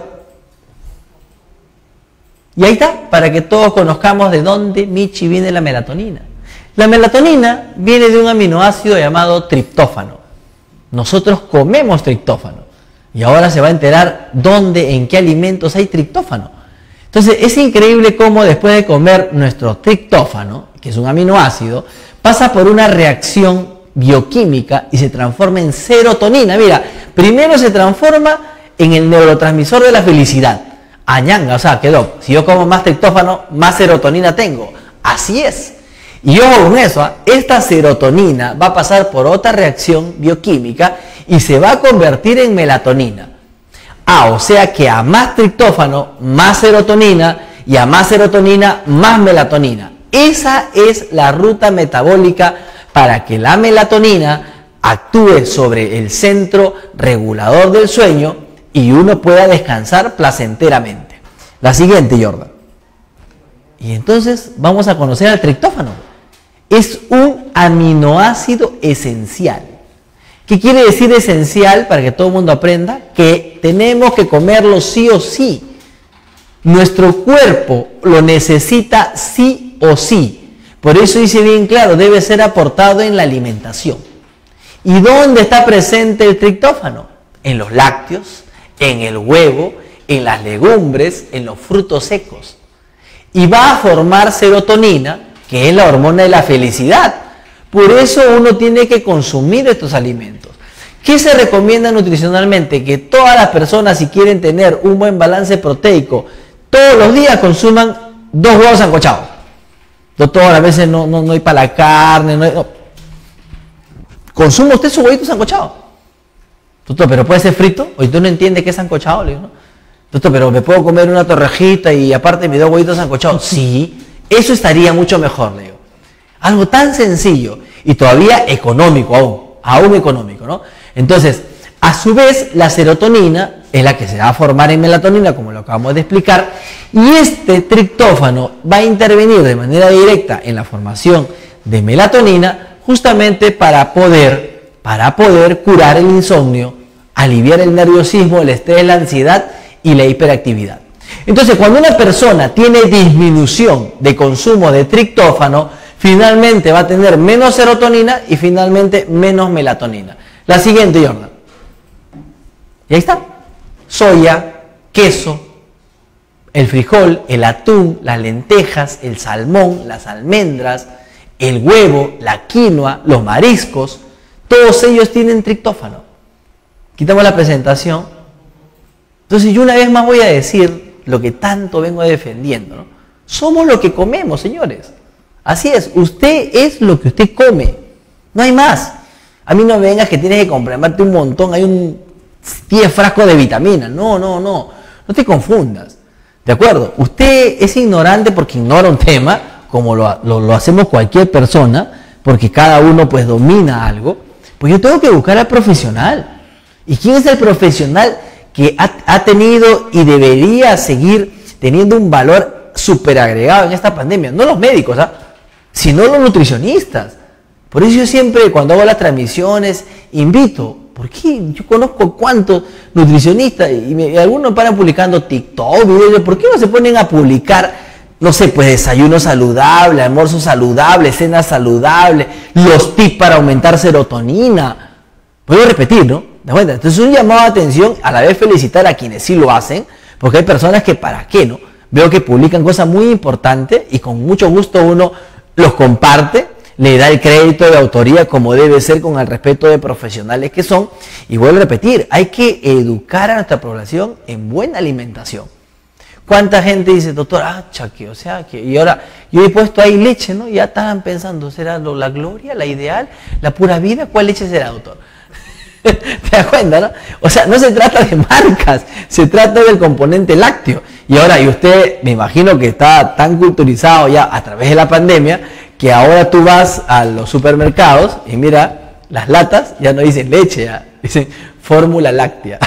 Y ahí está, para que todos conozcamos de dónde, Michi, viene la melatonina. La melatonina viene de un aminoácido llamado triptófano. Nosotros comemos triptófano. Y ahora se va a enterar dónde, en qué alimentos hay triptófano. Entonces, es increíble cómo después de comer nuestro triptófano, que es un aminoácido, pasa por una reacción bioquímica y se transforma en serotonina. Mira, primero se transforma en el neurotransmisor de la felicidad. Añanga, o sea, quedó. Si yo como más triptófano, más serotonina tengo. Así es. Y ojo con eso, esta serotonina va a pasar por otra reacción bioquímica y se va a convertir en melatonina. O sea que a más triptófano, más serotonina, y a más serotonina, más melatonina. Esa es la ruta metabólica para que la melatonina actúe sobre el centro regulador del sueño y uno pueda descansar placenteramente. La siguiente, Jordan. Y entonces vamos a conocer al triptófano. Es un aminoácido esencial. ¿Qué quiere decir esencial? Para que todo el mundo aprenda, que tenemos que comerlo sí o sí. Nuestro cuerpo lo necesita sí o sí. Por eso dice bien claro, debe ser aportado en la alimentación. ¿Y dónde está presente el triptófano? En los lácteos, en el huevo, en las legumbres, en los frutos secos. Y va a formar serotonina, que es la hormona de la felicidad. Por eso uno tiene que consumir estos alimentos. ¿Qué se recomienda nutricionalmente? Que todas las personas, si quieren tener un buen balance proteico, todos los días consuman 2 huevos sancochados. Doctor, a veces no hay para la carne. No. ¿Consuma usted su huevito sancochado? Doctor, ¿pero puede ser frito? ¿O tú no entiendes qué es sancochado? Le digo, ¿no? Doctor, ¿pero me puedo comer una torrejita y aparte me 2 huevitos sancochados? Sí, eso estaría mucho mejor, le digo. Algo tan sencillo y todavía económico aún económico, ¿no? Entonces, a su vez, la serotonina es la que se va a formar en melatonina, como lo acabamos de explicar, y este triptófano va a intervenir de manera directa en la formación de melatonina justamente para poder curar el insomnio, aliviar el nerviosismo, el estrés, la ansiedad y la hiperactividad. Entonces, cuando una persona tiene disminución de consumo de triptófano, finalmente va a tener menos serotonina y finalmente menos melatonina. La siguiente, Jordan. Y ahí está. Soya, queso, el frijol, el atún, las lentejas, el salmón, las almendras, el huevo, la quinoa, los mariscos. Todos ellos tienen triptófano. Quitamos la presentación. Entonces yo una vez más voy a decir lo que tanto vengo defendiendo, ¿no? Somos lo que comemos, señores. Así es, usted es lo que usted come. No hay más. A mí no me vengas que tienes que comprarte un montón, hay 10 frascos de vitaminas. No. No te confundas. ¿De acuerdo? Usted es ignorante porque ignora un tema, como lo hacemos cualquier persona, porque cada uno pues domina algo. Pues yo tengo que buscar al profesional. ¿Y quién es el profesional que ha tenido y debería seguir teniendo un valor súper agregado en esta pandemia? No los médicos, sino los nutricionistas. Por eso yo siempre cuando hago las transmisiones invito, porque yo conozco cuántos nutricionistas y algunos paran publicando TikTok, videos. ¿Por qué no se ponen a publicar, no sé, pues desayuno saludable, almuerzo saludable, cena saludable, los tips para aumentar serotonina? Voy a repetir, ¿no? ¿De acuerdo? Entonces un llamado de atención, a la vez felicitar a quienes sí lo hacen, porque hay personas que para qué, ¿no? Veo que publican cosas muy importantes y con mucho gusto uno los comparte, le da el crédito de autoría como debe ser con el respeto de profesionales que son. Y vuelvo a repetir, hay que educar a nuestra población en buena alimentación. ¿Cuánta gente dice, doctor, chaque, o sea, que y ahora yo he puesto ahí leche, ¿no? Ya estaban pensando, ¿será la gloria, la ideal, la pura vida? ¿Cuál leche será, doctor? ¿Te das cuenta, no? O sea, no se trata de marcas, se trata del componente lácteo. Y ahora, y usted, me imagino que está tan culturizado ya a través de la pandemia, que ahora tú vas a los supermercados y mira, las latas ya no dicen leche, ya dicen fórmula láctea.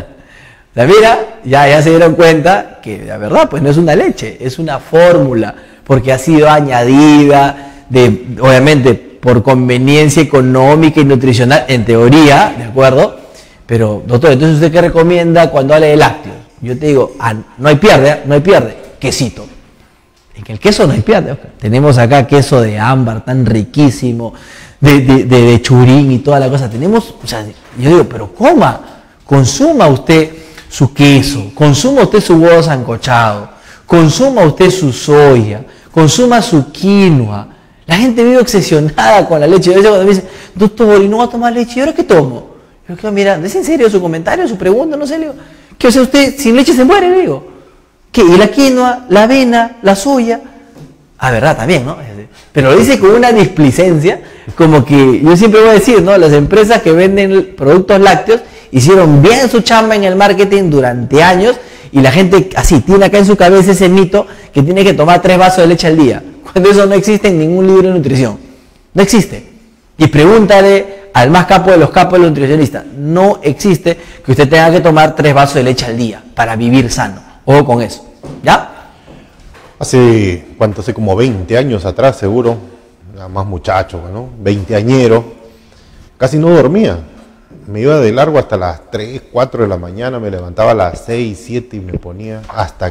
O sea, mira, ya se dieron cuenta que la verdad, pues no es una leche, es una fórmula, porque ha sido añadida, obviamente, por conveniencia económica y nutricional, en teoría, ¿de acuerdo? Pero, doctor, entonces ¿usted qué recomienda cuando habla de lácteos? Yo te digo, no hay pierde, quesito. En el queso no hay pierde, Oscar. Tenemos acá queso de ámbar, tan riquísimo, de churín y toda la cosa. Tenemos, o sea, yo digo, pero consuma usted su queso, consuma usted su huevo sancochado, consuma usted su soya, consuma su quinoa. La gente vive obsesionada con la leche. A veces cuando me dicen, doctor, ¿y no va a tomar leche? ¿Y ahora qué tomo? Yo quedo mirando, ¿es en serio su comentario, su pregunta? No sé, le digo, ¿qué? O sea, usted sin leche se muere, le digo. ¿Qué? ¿Y la quinoa, la avena, la soya? Verdad, también, ¿no? Pero lo dice con una displicencia, como que yo siempre voy a decir, ¿no? Las empresas que venden productos lácteos hicieron bien su chamba en el marketing durante años y la gente así tiene acá en su cabeza ese mito que tiene que tomar 3 vasos de leche al día, cuando eso no existe en ningún libro de nutrición. No existe. Y pregúntale al más capo de los capos, el nutricionista. No existe que usted tenga que tomar 3 vasos de leche al día para vivir sano. Ojo con eso. ¿Ya? Hace como 20 años atrás, seguro, más muchacho, ¿no? 20añero, casi no dormía. Me iba de largo hasta las 3, 4 de la mañana, me levantaba a las 6, 7 y me ponía hasta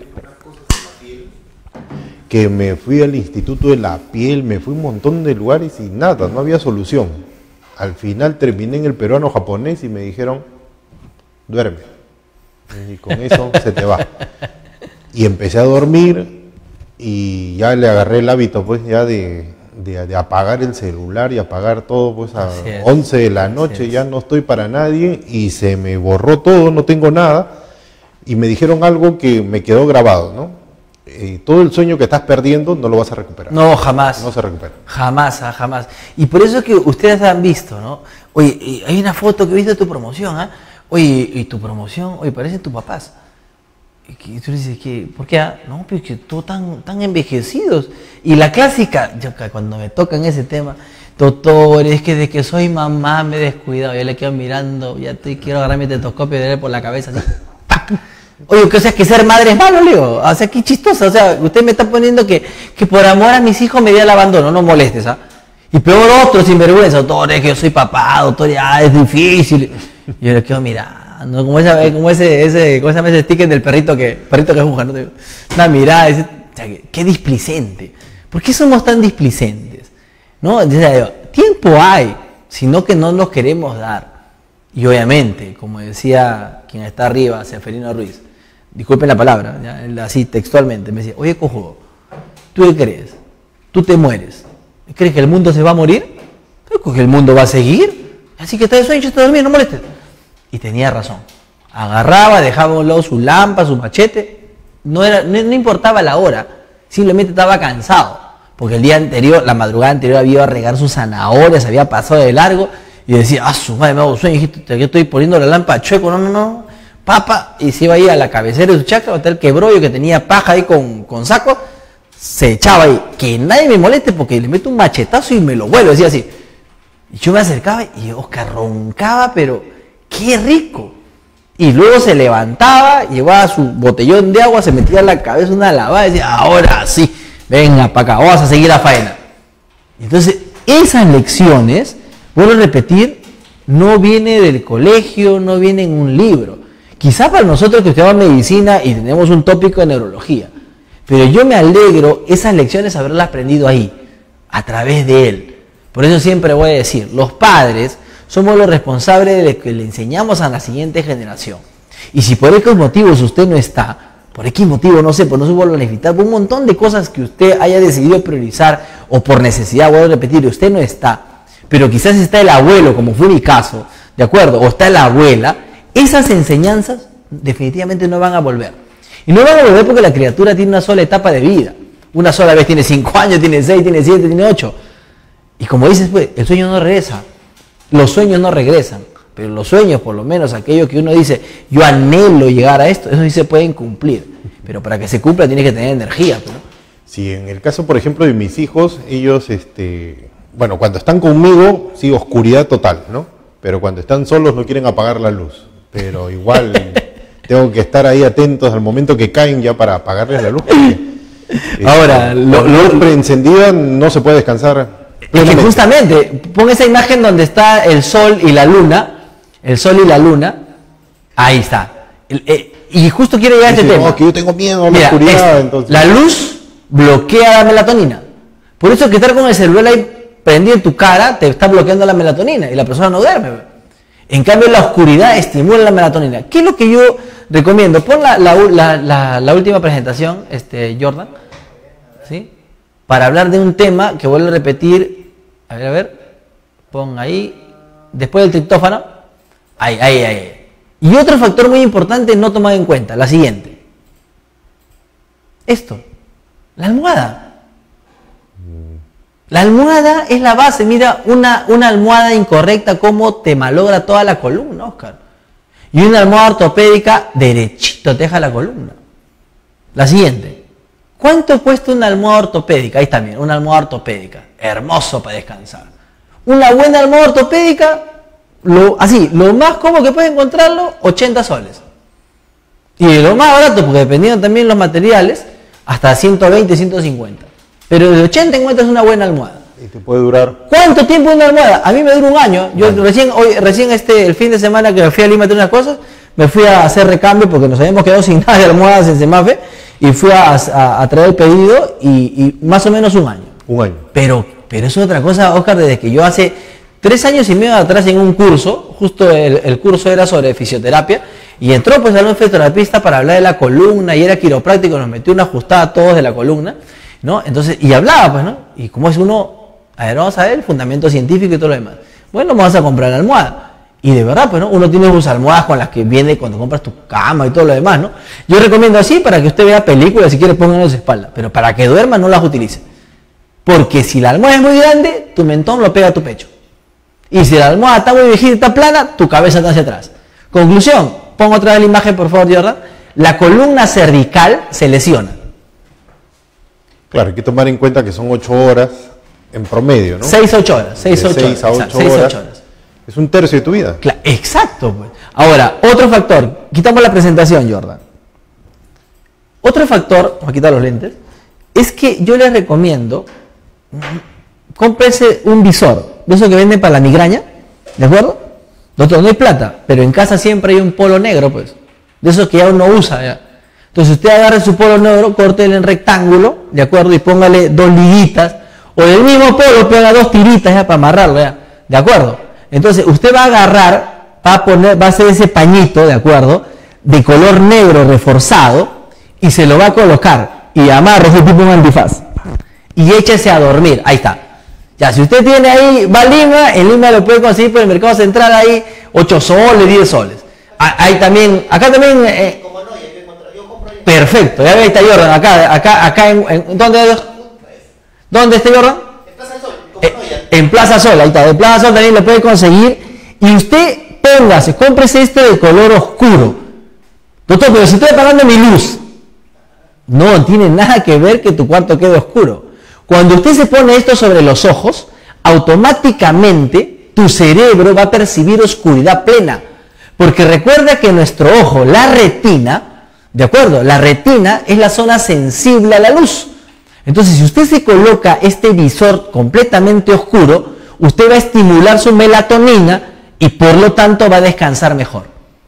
que me fui al Instituto de la Piel, me fui a un montón de lugares y nada, no había solución. Al final terminé en el peruano japonés y me dijeron, duerme. Y con eso se te va. Y empecé a dormir y ya le agarré el hábito pues ya de apagar el celular y apagar todo pues a 11 de la noche, ya no estoy para nadie y se me borró todo, no tengo nada. Y me dijeron algo que me quedó grabado, ¿no? Todo el sueño que estás perdiendo no lo vas a recuperar. No, jamás. No se recupera. Jamás, jamás. Y por eso es que ustedes han visto, ¿no? Oye, hay una foto que he visto de tu promoción, ¿ah? Oye, y tu promoción, oye, parecen tus papás. Y tú dices, ¿por qué? No, pero que todos tan envejecidos. Y la clásica, yo cuando me tocan ese tema, doctor, es que de que soy mamá me he descuidado. Yo le quedo mirando, quiero agarrar mi tetoscopio y darle por la cabeza así. Oye, o sea, que ser madre es malo, le digo. O sea, qué chistoso. O sea, usted me está poniendo que por amor a mis hijos me dé el abandono, no molestes, ¿ah? Y peor otro, sinvergüenza, doctor, es que yo soy papá, doctor, ya es difícil. Y yo le quedo mirando, como ese ¿cómo se llama ese sticker del perrito que juzga? ¿No? Una mirada, o sea, qué displicente. ¿Por qué somos tan displicentes? ¿No? O sea, tiempo hay, sino que no nos queremos dar. Y obviamente, como decía quien está arriba, Seferino Ruiz, disculpen la palabra, ¿ya? Así textualmente, me decía, oye, cojudo, ¿tú qué crees? ¿Tú te mueres? ¿Crees que el mundo se va a morir? ¿Crees que el mundo va a seguir? Así que está de sueño, está dormido, no molestes. Y tenía razón. Agarraba, dejaba a un lado su lámpara, su machete. No importaba la hora, simplemente estaba cansado. Porque el día anterior, la madrugada anterior, había ido a regar sus zanahorias, había pasado de largo. Y decía, su madre, me hago sueño, hijito, que estoy poniendo la lámpara chueco, no, papa. Y se iba ahí a la cabecera de su chacra, hasta el quebrollo que tenía paja ahí con saco. Se echaba ahí, que nadie me moleste porque le meto un machetazo y me lo vuelvo, decía así. Y yo me acercaba y Oscar roncaba, pero qué rico. Y luego se levantaba, llevaba su botellón de agua, se metía en la cabeza una lavada y decía, ahora sí, venga para acá, vamos a seguir la faena. Entonces, esas lecciones, vuelvo a repetir, no viene del colegio, no viene en un libro. Quizá para nosotros que estudiamos medicina y tenemos un tópico de neurología, pero yo me alegro esas lecciones haberlas aprendido ahí, a través de él. Por eso siempre voy a decir, los padres somos los responsables de que le enseñamos a la siguiente generación. Y si por X motivos usted no está, por X motivo, no sé, por no se vuelve a necesitar, por un montón de cosas que usted haya decidido priorizar o por necesidad, voy a repetir, usted no está, pero quizás está el abuelo, como fue mi caso, ¿de acuerdo? O está la abuela, esas enseñanzas definitivamente no van a volver. Y no van a volver porque la criatura tiene una sola etapa de vida. Una sola vez tiene 5 años, tiene 6, tiene 7, tiene 8. Y como dices, pues, el sueño no regresa. Los sueños no regresan. Pero los sueños, por lo menos aquello que uno dice, yo anhelo llegar a esto, eso sí se pueden cumplir. Pero para que se cumpla tiene que tener energía, ¿no? Sí, en el caso, por ejemplo, de mis hijos, ellos, bueno, cuando están conmigo, sí, oscuridad total, ¿no? Pero cuando están solos no quieren apagar la luz. Pero igual tengo que estar ahí atentos al momento que caen ya para apagarles la luz. Ahora, la luz preencendida no se puede descansar. Es que justamente, pon esa imagen donde está el sol y la luna, ahí está. Y justo quiero llegar a este tema. No, que yo tengo miedo a la oscuridad. Entonces. La luz bloquea la melatonina. Por eso que estar con el celular ahí prendido en tu cara te está bloqueando la melatonina y la persona no duerme. En cambio, la oscuridad estimula la melatonina. ¿Qué es lo que yo recomiendo? Pon la última presentación, Jordan, ¿sí? Para hablar de un tema que vuelvo a repetir. A ver, pon ahí, después del triptófano, ahí. Y otro factor muy importante no tomado en cuenta, la siguiente. Esto, la almohada. La almohada es la base. Mira, una almohada incorrecta, cómo te malogra toda la columna, Oscar. Y una almohada ortopédica, derechito te deja la columna. La siguiente. ¿Cuánto cuesta una almohada ortopédica? Ahí está bien, una almohada ortopédica. Hermoso para descansar. Una buena almohada ortopédica, lo más cómodo que puedes encontrarlo, 80 soles. Y lo más barato, porque dependiendo también los materiales, hasta 120, 150. Pero de 80 encuentras una buena almohada. ¿Y te puede durar? ¿Cuánto tiempo una almohada? A mí me dura un año. Yo recién el fin de semana que me fui a Lima a hacer unas cosas, me fui a hacer recambio porque nos habíamos quedado sin nada de almohadas en Semafe y fui a traer el pedido y más o menos un año. Un año. Pero eso es otra cosa, Oscar, desde que yo hace 3 años y medio atrás en un curso, justo el curso era sobre fisioterapia, y entró pues algún fisioterapista para hablar de la columna y era quiropráctico, nos metió una ajustada a todos de la columna, ¿no? Entonces, y hablaba pues, ¿no? Y como es uno, a ver, vamos a ver el fundamento científico y todo lo demás. Bueno, vamos a comprar la almohada. Y de verdad, pues, ¿no? Uno tiene sus almohadas con las que viene cuando compras tu cama y todo lo demás, ¿no? Yo recomiendo así para que usted vea películas, si quiere pónganlo en su espalda, pero para que duerma no las utilice. Porque si la almohada es muy grande, tu mentón lo pega a tu pecho. Y si la almohada está muy viejita y está plana, tu cabeza está hacia atrás. Conclusión, pongo otra vez la imagen, por favor, Jordan. La columna cervical se lesiona. Claro, hay que tomar en cuenta que son 8 horas en promedio, ¿no? 6 a 8 horas. 6 a 8 horas. 6 a 8 horas. Es un tercio de tu vida. Claro, exacto. Pues. Ahora, otro factor. Quitamos la presentación, Jordan. Otro factor, vamos a quitar los lentes, es que yo les recomiendo, cómprese un visor, de esos que venden para la migraña, ¿de acuerdo? Doctor, no hay plata, pero en casa siempre hay un polo negro, pues, de esos que ya uno usa, ¿ya? Entonces usted agarre su polo negro, córtelo en rectángulo, ¿de acuerdo? Y póngale 2 liguitas, o del mismo polo pega 2 tiritas ya para amarrarlo, ¿ya? ¿De acuerdo? Entonces usted va a agarrar, va a hacer ese pañito, ¿de acuerdo? De color negro reforzado, y se lo va a colocar, y amarra ese tipo de antifaz, y échese a dormir, ahí está. Ya, si usted tiene ahí, va a Lima, en Lima lo puede conseguir por el mercado central ahí, 8 soles, 10 soles. Ahí también, acá también... Como no, yo compro ahí. Perfecto, ya ahí está Jordan, acá ¿dónde está Jordan? En Plaza del Sol, como no, ya. En Plaza Sol, ahí está, de Plaza Sol también lo puede conseguir. Y usted, póngase, cómprese este de color oscuro. Doctor, pero si estoy apagando mi luz. No tiene nada que ver que tu cuarto quede oscuro. Cuando usted se pone esto sobre los ojos, automáticamente tu cerebro va a percibir oscuridad plena. Porque recuerda que nuestro ojo, la retina, ¿de acuerdo? La retina es la zona sensible a la luz. Entonces, si usted se coloca este visor completamente oscuro, usted va a estimular su melatonina y por lo tanto va a descansar mejor.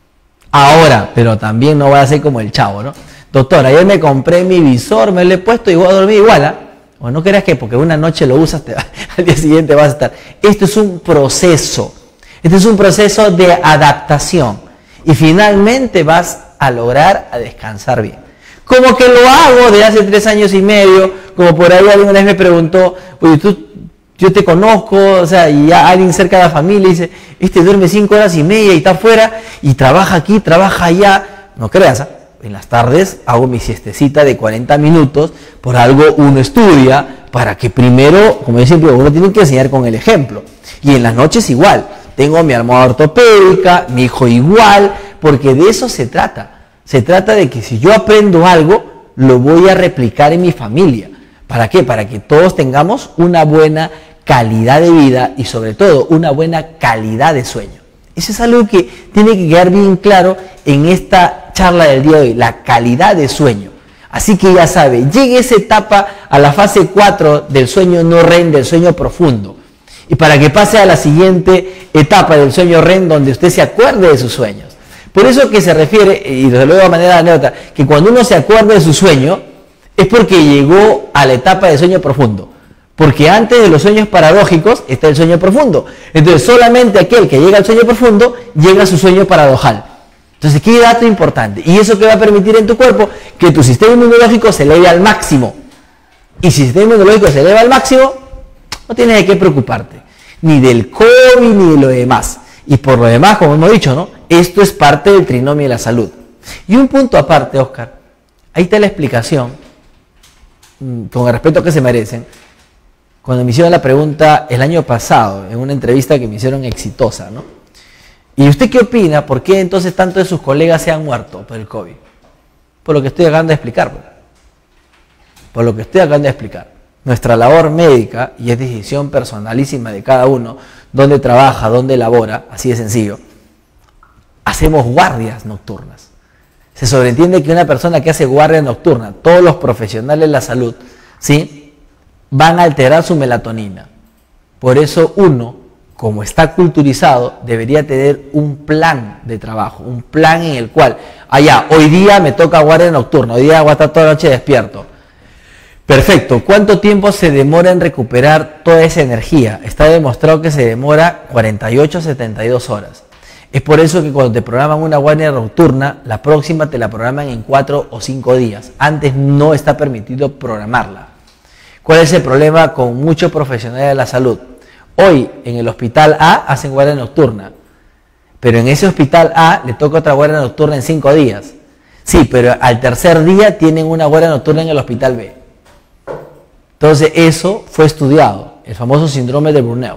Ahora, pero también no va a ser como el chavo, ¿no? Doctor, ayer me compré mi visor, me lo he puesto y voy a dormir igual, ¿ah? O no creas que porque una noche lo usas, al día siguiente vas a estar. Esto es un proceso. Este es un proceso de adaptación. Y finalmente vas a lograr a descansar bien. Como que lo hago de hace 3 años y medio, como por ahí alguna vez me preguntó, oye, yo te conozco, o sea, y ya alguien cerca de la familia dice, duerme 5 horas y media y está afuera, y trabaja aquí, trabaja allá. No creas, ¿eh? En las tardes hago mi siestecita de 40 minutos, por algo uno estudia, para que primero, como yo siempre, uno tiene que enseñar con el ejemplo. Y en las noches igual, tengo mi almohada ortopédica, mi hijo igual, porque de eso se trata. Se trata de que si yo aprendo algo, lo voy a replicar en mi familia. ¿Para qué? Para que todos tengamos una buena calidad de vida y sobre todo una buena calidad de sueño. Eso es algo que tiene que quedar bien claro en esta charla del día de hoy, la calidad de sueño. Así que ya sabe, llegue esa etapa a la fase 4 del sueño no REM, del sueño profundo. Y para que pase a la siguiente etapa del sueño REM, donde usted se acuerde de sus sueños. Por eso que se refiere, y lo digo de manera anécdota, que cuando uno se acuerda de su sueño, es porque llegó a la etapa de sueño profundo. Porque antes de los sueños paradójicos está el sueño profundo. Entonces solamente aquel que llega al sueño profundo llega a su sueño paradojal. Entonces, ¿qué dato importante? Y eso que va a permitir en tu cuerpo que tu sistema inmunológico se eleve al máximo. Y si el sistema inmunológico se eleva al máximo, no tienes de qué preocuparte. Ni del COVID, ni de lo demás. Y por lo demás, como hemos dicho, ¿no? Esto es parte del trinomio de la salud. Y un punto aparte, Oscar. Ahí está la explicación, con el respeto que se merecen. Cuando me hicieron la pregunta el año pasado, en una entrevista que me hicieron exitosa, ¿no? ¿Y usted qué opina? ¿Por qué entonces tantos de sus colegas se han muerto por el COVID? Por lo que estoy acabando de explicar. Por lo que estoy acabando de explicar. Nuestra labor médica, y es decisión personalísima de cada uno, dónde trabaja, dónde labora, así de sencillo, hacemos guardias nocturnas. Se sobreentiende que una persona que hace guardia nocturna, todos los profesionales de la salud, ¿sí?, van a alterar su melatonina. Por eso uno, como está culturizado, debería tener un plan de trabajo, un plan en el cual, hoy día me toca guardia nocturna, hoy día voy a estar toda la noche despierto. Perfecto, ¿cuánto tiempo se demora en recuperar toda esa energía? Está demostrado que se demora 48 a 72 horas. Es por eso que cuando te programan una guardia nocturna, la próxima te la programan en 4 o 5 días. Antes no está permitido programarla. ¿Cuál es el problema con muchos profesionales de la salud? Hoy en el hospital A hacen guardia nocturna, pero en ese hospital A le toca otra guardia nocturna en 5 días. Sí, pero al tercer día tienen una guardia nocturna en el hospital B. Entonces eso fue estudiado, el famoso síndrome de Burnout.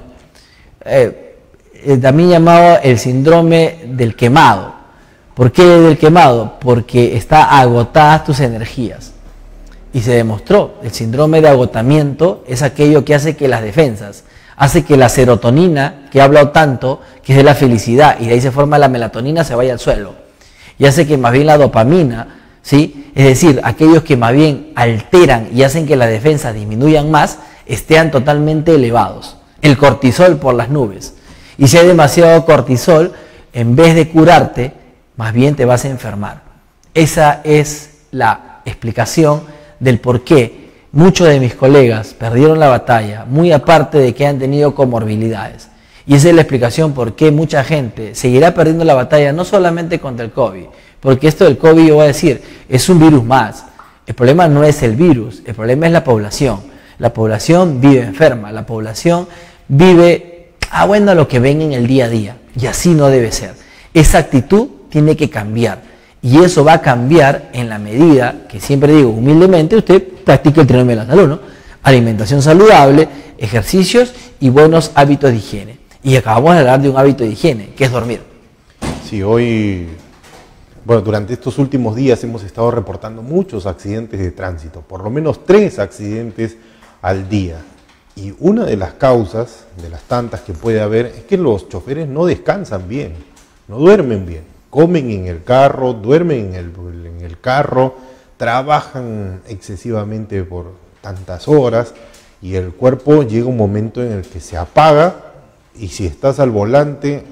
También llamado el síndrome del quemado. ¿Por qué del quemado? Porque está agotadas tus energías. Y se demostró, el síndrome de agotamiento es aquello que hace que las defensas, hace que la serotonina, que he hablado tanto, que es de la felicidad, y de ahí se forma la melatonina, se vaya al suelo. Y hace que más bien la dopamina, ¿sí?, es decir, aquellos que más bien alteran y hacen que las defensas disminuyan más, estén totalmente elevados. El cortisol por las nubes. Y si hay demasiado cortisol, en vez de curarte, más bien te vas a enfermar. Esa es la explicación del por qué muchos de mis colegas perdieron la batalla, muy aparte de que han tenido comorbilidades. Y esa es la explicación por qué mucha gente seguirá perdiendo la batalla, no solamente contra el COVID, porque esto del COVID, yo voy a decir, es un virus más. El problema no es el virus, el problema es la población. la población vive enferma, la población vive, bueno, lo que ven en el día a día, y así no debe ser. Esa actitud tiene que cambiar, y eso va a cambiar en la medida que, siempre digo, humildemente, usted practique el trinomio de la salud, ¿no? Alimentación saludable, ejercicios y buenos hábitos de higiene. Y acabamos de hablar de un hábito de higiene, que es dormir. Sí, hoy, bueno, durante estos últimos días hemos estado reportando muchos accidentes de tránsito, por lo menos 3 accidentes al día. Y una de las causas, de las tantas que puede haber, es que los choferes no descansan bien, no duermen bien. Comen en el carro, duermen en el carro, trabajan excesivamente por tantas horas y el cuerpo llega un momento en el que se apaga, y si estás al volante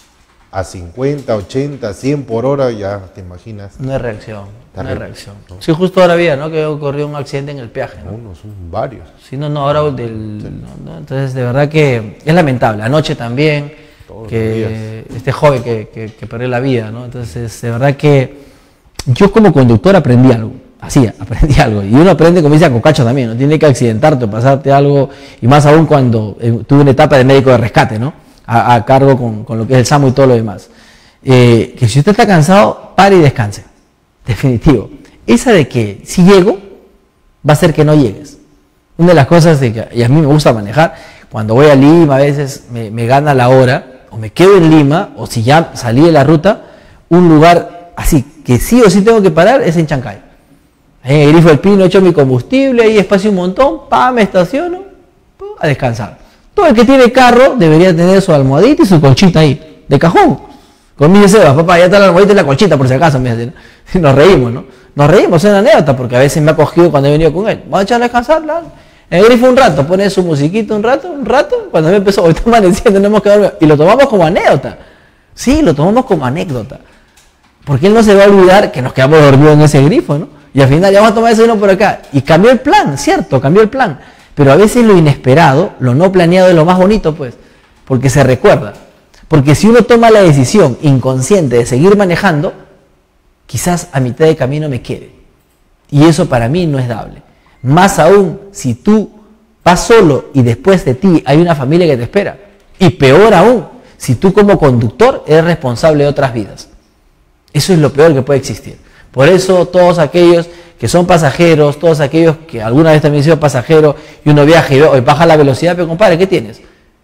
a 50, 80, 100 por hora, ya te imaginas. No hay reacción, no hay Terrible, reacción. ¿no? Sí, justo ahora había, ¿no?, que ocurrió un accidente en el peaje, ¿no? Uno, son varios. Sí, no, ahora ¿no? Entonces, de verdad que es lamentable. Anoche también, Todos que este joven que perdió la vida, ¿no? Entonces, de verdad que yo como conductor aprendí algo. Aprendí algo. Y uno aprende, como dice a Cocacho también, ¿no? Tiene que accidentarte o pasarte algo, y más aún cuando tuve una etapa de médico de rescate, ¿no? A cargo con lo que es el SAMU y todo lo demás. Que si usted está cansado, pare y descanse. Definitivo. Esa de que si llego, va a ser que no llegues. Una de las cosas y a mí me gusta manejar, cuando voy a Lima a veces me gana la hora, o me quedo en Lima, o si ya salí de la ruta, un lugar así, que sí o sí tengo que parar, es en Chancay. Ahí en el Grifo del Pino echo mi combustible, ahí espacio un montón, me estaciono, a descansar. Todo el que tiene carro debería tener su almohadita y su colchita ahí, de cajón. Con mi Sebas, papá, ya está la almohadita y la colchita por si acaso, me dice, ¿no? Nos reímos, ¿no? Nos reímos, es una anécdota, porque a veces me ha cogido cuando he venido con él. Vamos a echar a descansar, ¿no? En el Grifo un rato, pone su musiquita un rato, cuando me empezó, hoy está amaneciendo, no hemos quedado, y lo tomamos como anécdota. Sí, lo tomamos como anécdota. Porque él no se va a olvidar que nos quedamos dormidos en ese grifo, ¿no? Y al final ya vamos a tomar ese vino por acá. Y cambió el plan, cierto, cambió el plan. Pero a veces lo inesperado, lo no planeado es lo más bonito, pues. Porque se recuerda. Porque si uno toma la decisión inconsciente de seguir manejando, quizás a mitad de camino me quede. Y eso para mí no es dable. Más aún si tú vas solo y después de ti hay una familia que te espera. Y peor aún, si tú como conductor eres responsable de otras vidas. Eso es lo peor que puede existir. Por eso todos aquellos que son pasajeros, todos aquellos que alguna vez también han sido pasajeros y uno viaja y baja la velocidad, pero compadre, ¿qué tienes?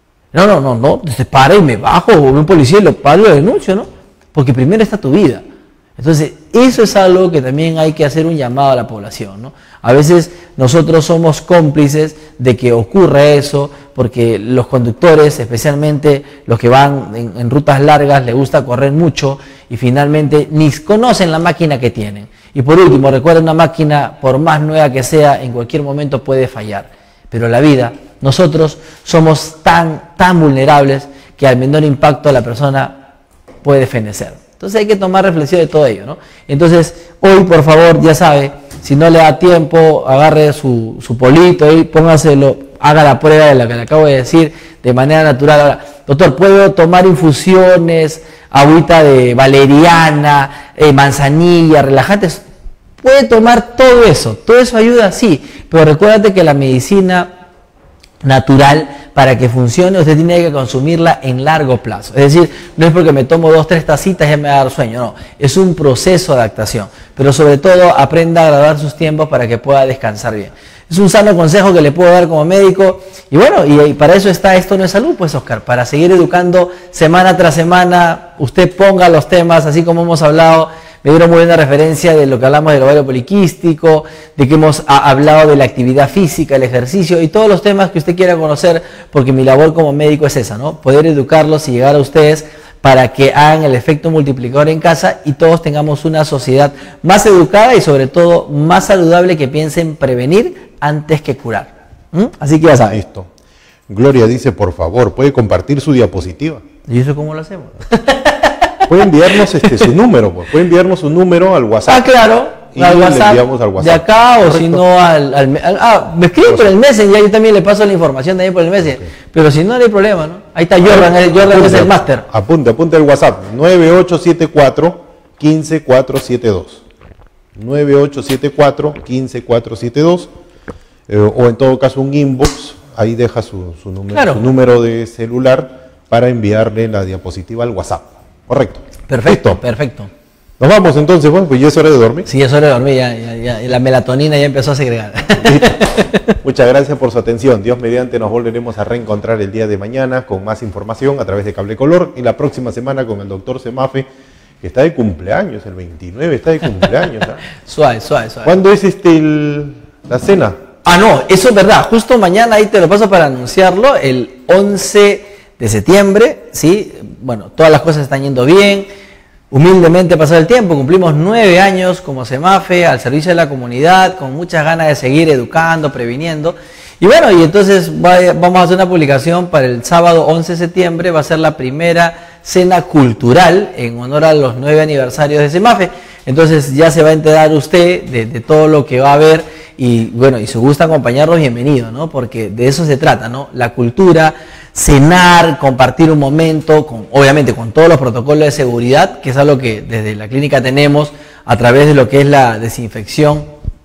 No, se para y me bajo, o un policía y lo paro y lo denuncio, ¿no? Porque primero está tu vida. Entonces, eso es algo que también hay que hacer un llamado a la población, ¿no? A veces nosotros somos cómplices de que ocurra eso, porque los conductores, especialmente los que van en rutas largas, les gusta correr mucho y finalmente ni conocen la máquina que tienen. Y por último, recuerda, una máquina, por más nueva que sea, en cualquier momento puede fallar. Pero la vida, nosotros somos tan vulnerables que al menor impacto la persona puede fenecer. Entonces hay que tomar reflexión de todo ello, ¿no? Entonces, hoy, por favor, ya sabe, si no le da tiempo, agarre su polito y póngaselo, haga la prueba de la que le acabo de decir, de manera natural. Ahora, doctor, ¿puedo tomar infusiones, agüita de valeriana, manzanilla, relajantes? Puede tomar todo eso ayuda, sí, pero recuérdate que la medicina natural, para que funcione, usted tiene que consumirla en largo plazo. Es decir, no es porque me tomo 2 o 3 tacitas y ya me va a dar sueño, no. Es un proceso de adaptación. Pero sobre todo, aprenda a graduar sus tiempos para que pueda descansar bien. Es un sano consejo que le puedo dar como médico. Y bueno, y para eso está Esto No es Salud, pues, Oscar. Para seguir educando semana tras semana, usted ponga los temas, así como hemos hablado. Me dieron muy buena referencia de lo que hablamos del ovario poliquístico, de que hemos hablado de la actividad física, el ejercicio y todos los temas que usted quiera conocer, porque mi labor como médico es esa, ¿no? Poder educarlos y llegar a ustedes para que hagan el efecto multiplicador en casa y todos tengamos una sociedad más educada y sobre todo más saludable, que piense en prevenir antes que curar. Así que ya saben. Listo. Gloria dice, por favor, ¿puede compartir su diapositiva? ¿Y eso cómo lo hacemos? Puede enviarnos su número, pues. Puede enviarnos su número al WhatsApp. Claro, y al WhatsApp, le enviamos al WhatsApp de acá. Correcto. O si no me escribe por el Messenger, yo también le paso la información también por el Messenger. Okay. Pero si no hay problema, ¿no? Ahí está Jordan es el máster. Apunte el WhatsApp, 9874-15472. 9874-15472. o en todo caso un inbox, ahí deja su número, Claro. su número de celular para enviarle la diapositiva al WhatsApp. Correcto. Perfecto, Listo. perfecto. Nos vamos entonces, bueno, pues ya es hora de dormir. Sí, es hora de dormir, ya, la melatonina ya empezó a segregar. Muchas gracias por su atención. Dios mediante nos volveremos a reencontrar el día de mañana con más información a través de Cable Color y la próxima semana con el doctor Semafe, que está de cumpleaños, el 29 está de cumpleaños. ¿Ah? Suave. ¿Cuándo es la cena? Ah, no, eso es verdad. Justo mañana, ahí te lo paso para anunciarlo, el 11 de septiembre, ¿sí? Bueno, todas las cosas están yendo bien. Humildemente pasado el tiempo, cumplimos 9 años como Semafe, al servicio de la comunidad, con muchas ganas de seguir educando, previniendo. Y bueno, y entonces vamos a hacer una publicación para el sábado 11 de septiembre, va a ser la primera cena cultural en honor a los 9 aniversarios de Semafe. Entonces ya se va a enterar usted de todo lo que va a haber y bueno, y si gusta acompañarnos, bienvenido, ¿no? Porque de eso se trata, ¿no? La cultura, cenar, compartir un momento, obviamente con todos los protocolos de seguridad, que es algo que desde la clínica tenemos a través de lo que es la desinfección,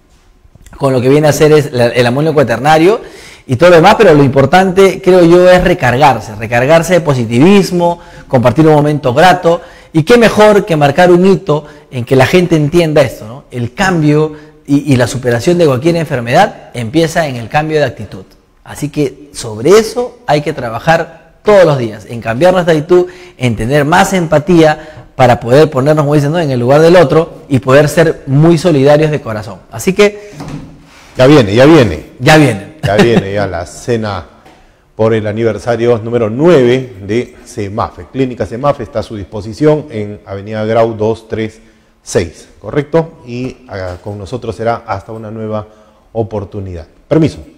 con lo que viene a ser es el amonio cuaternario y todo lo demás, pero lo importante, creo yo, es recargarse de positivismo, compartir un momento grato, y qué mejor que marcar un hito en que la gente entienda esto, ¿no? El cambio y la superación de cualquier enfermedad empieza en el cambio de actitud. Así que sobre eso hay que trabajar todos los días, en cambiar nuestra actitud, en tener más empatía para poder ponernos, como dicen, ¿no?, en el lugar del otro y poder ser muy solidarios de corazón. Así que... Ya viene. Ya viene. Ya viene ya la cena por el aniversario número 9 de Semafe. Clínica Semafe está a su disposición en Avenida Grau 236, ¿correcto? Y con nosotros será hasta una nueva oportunidad. Permiso.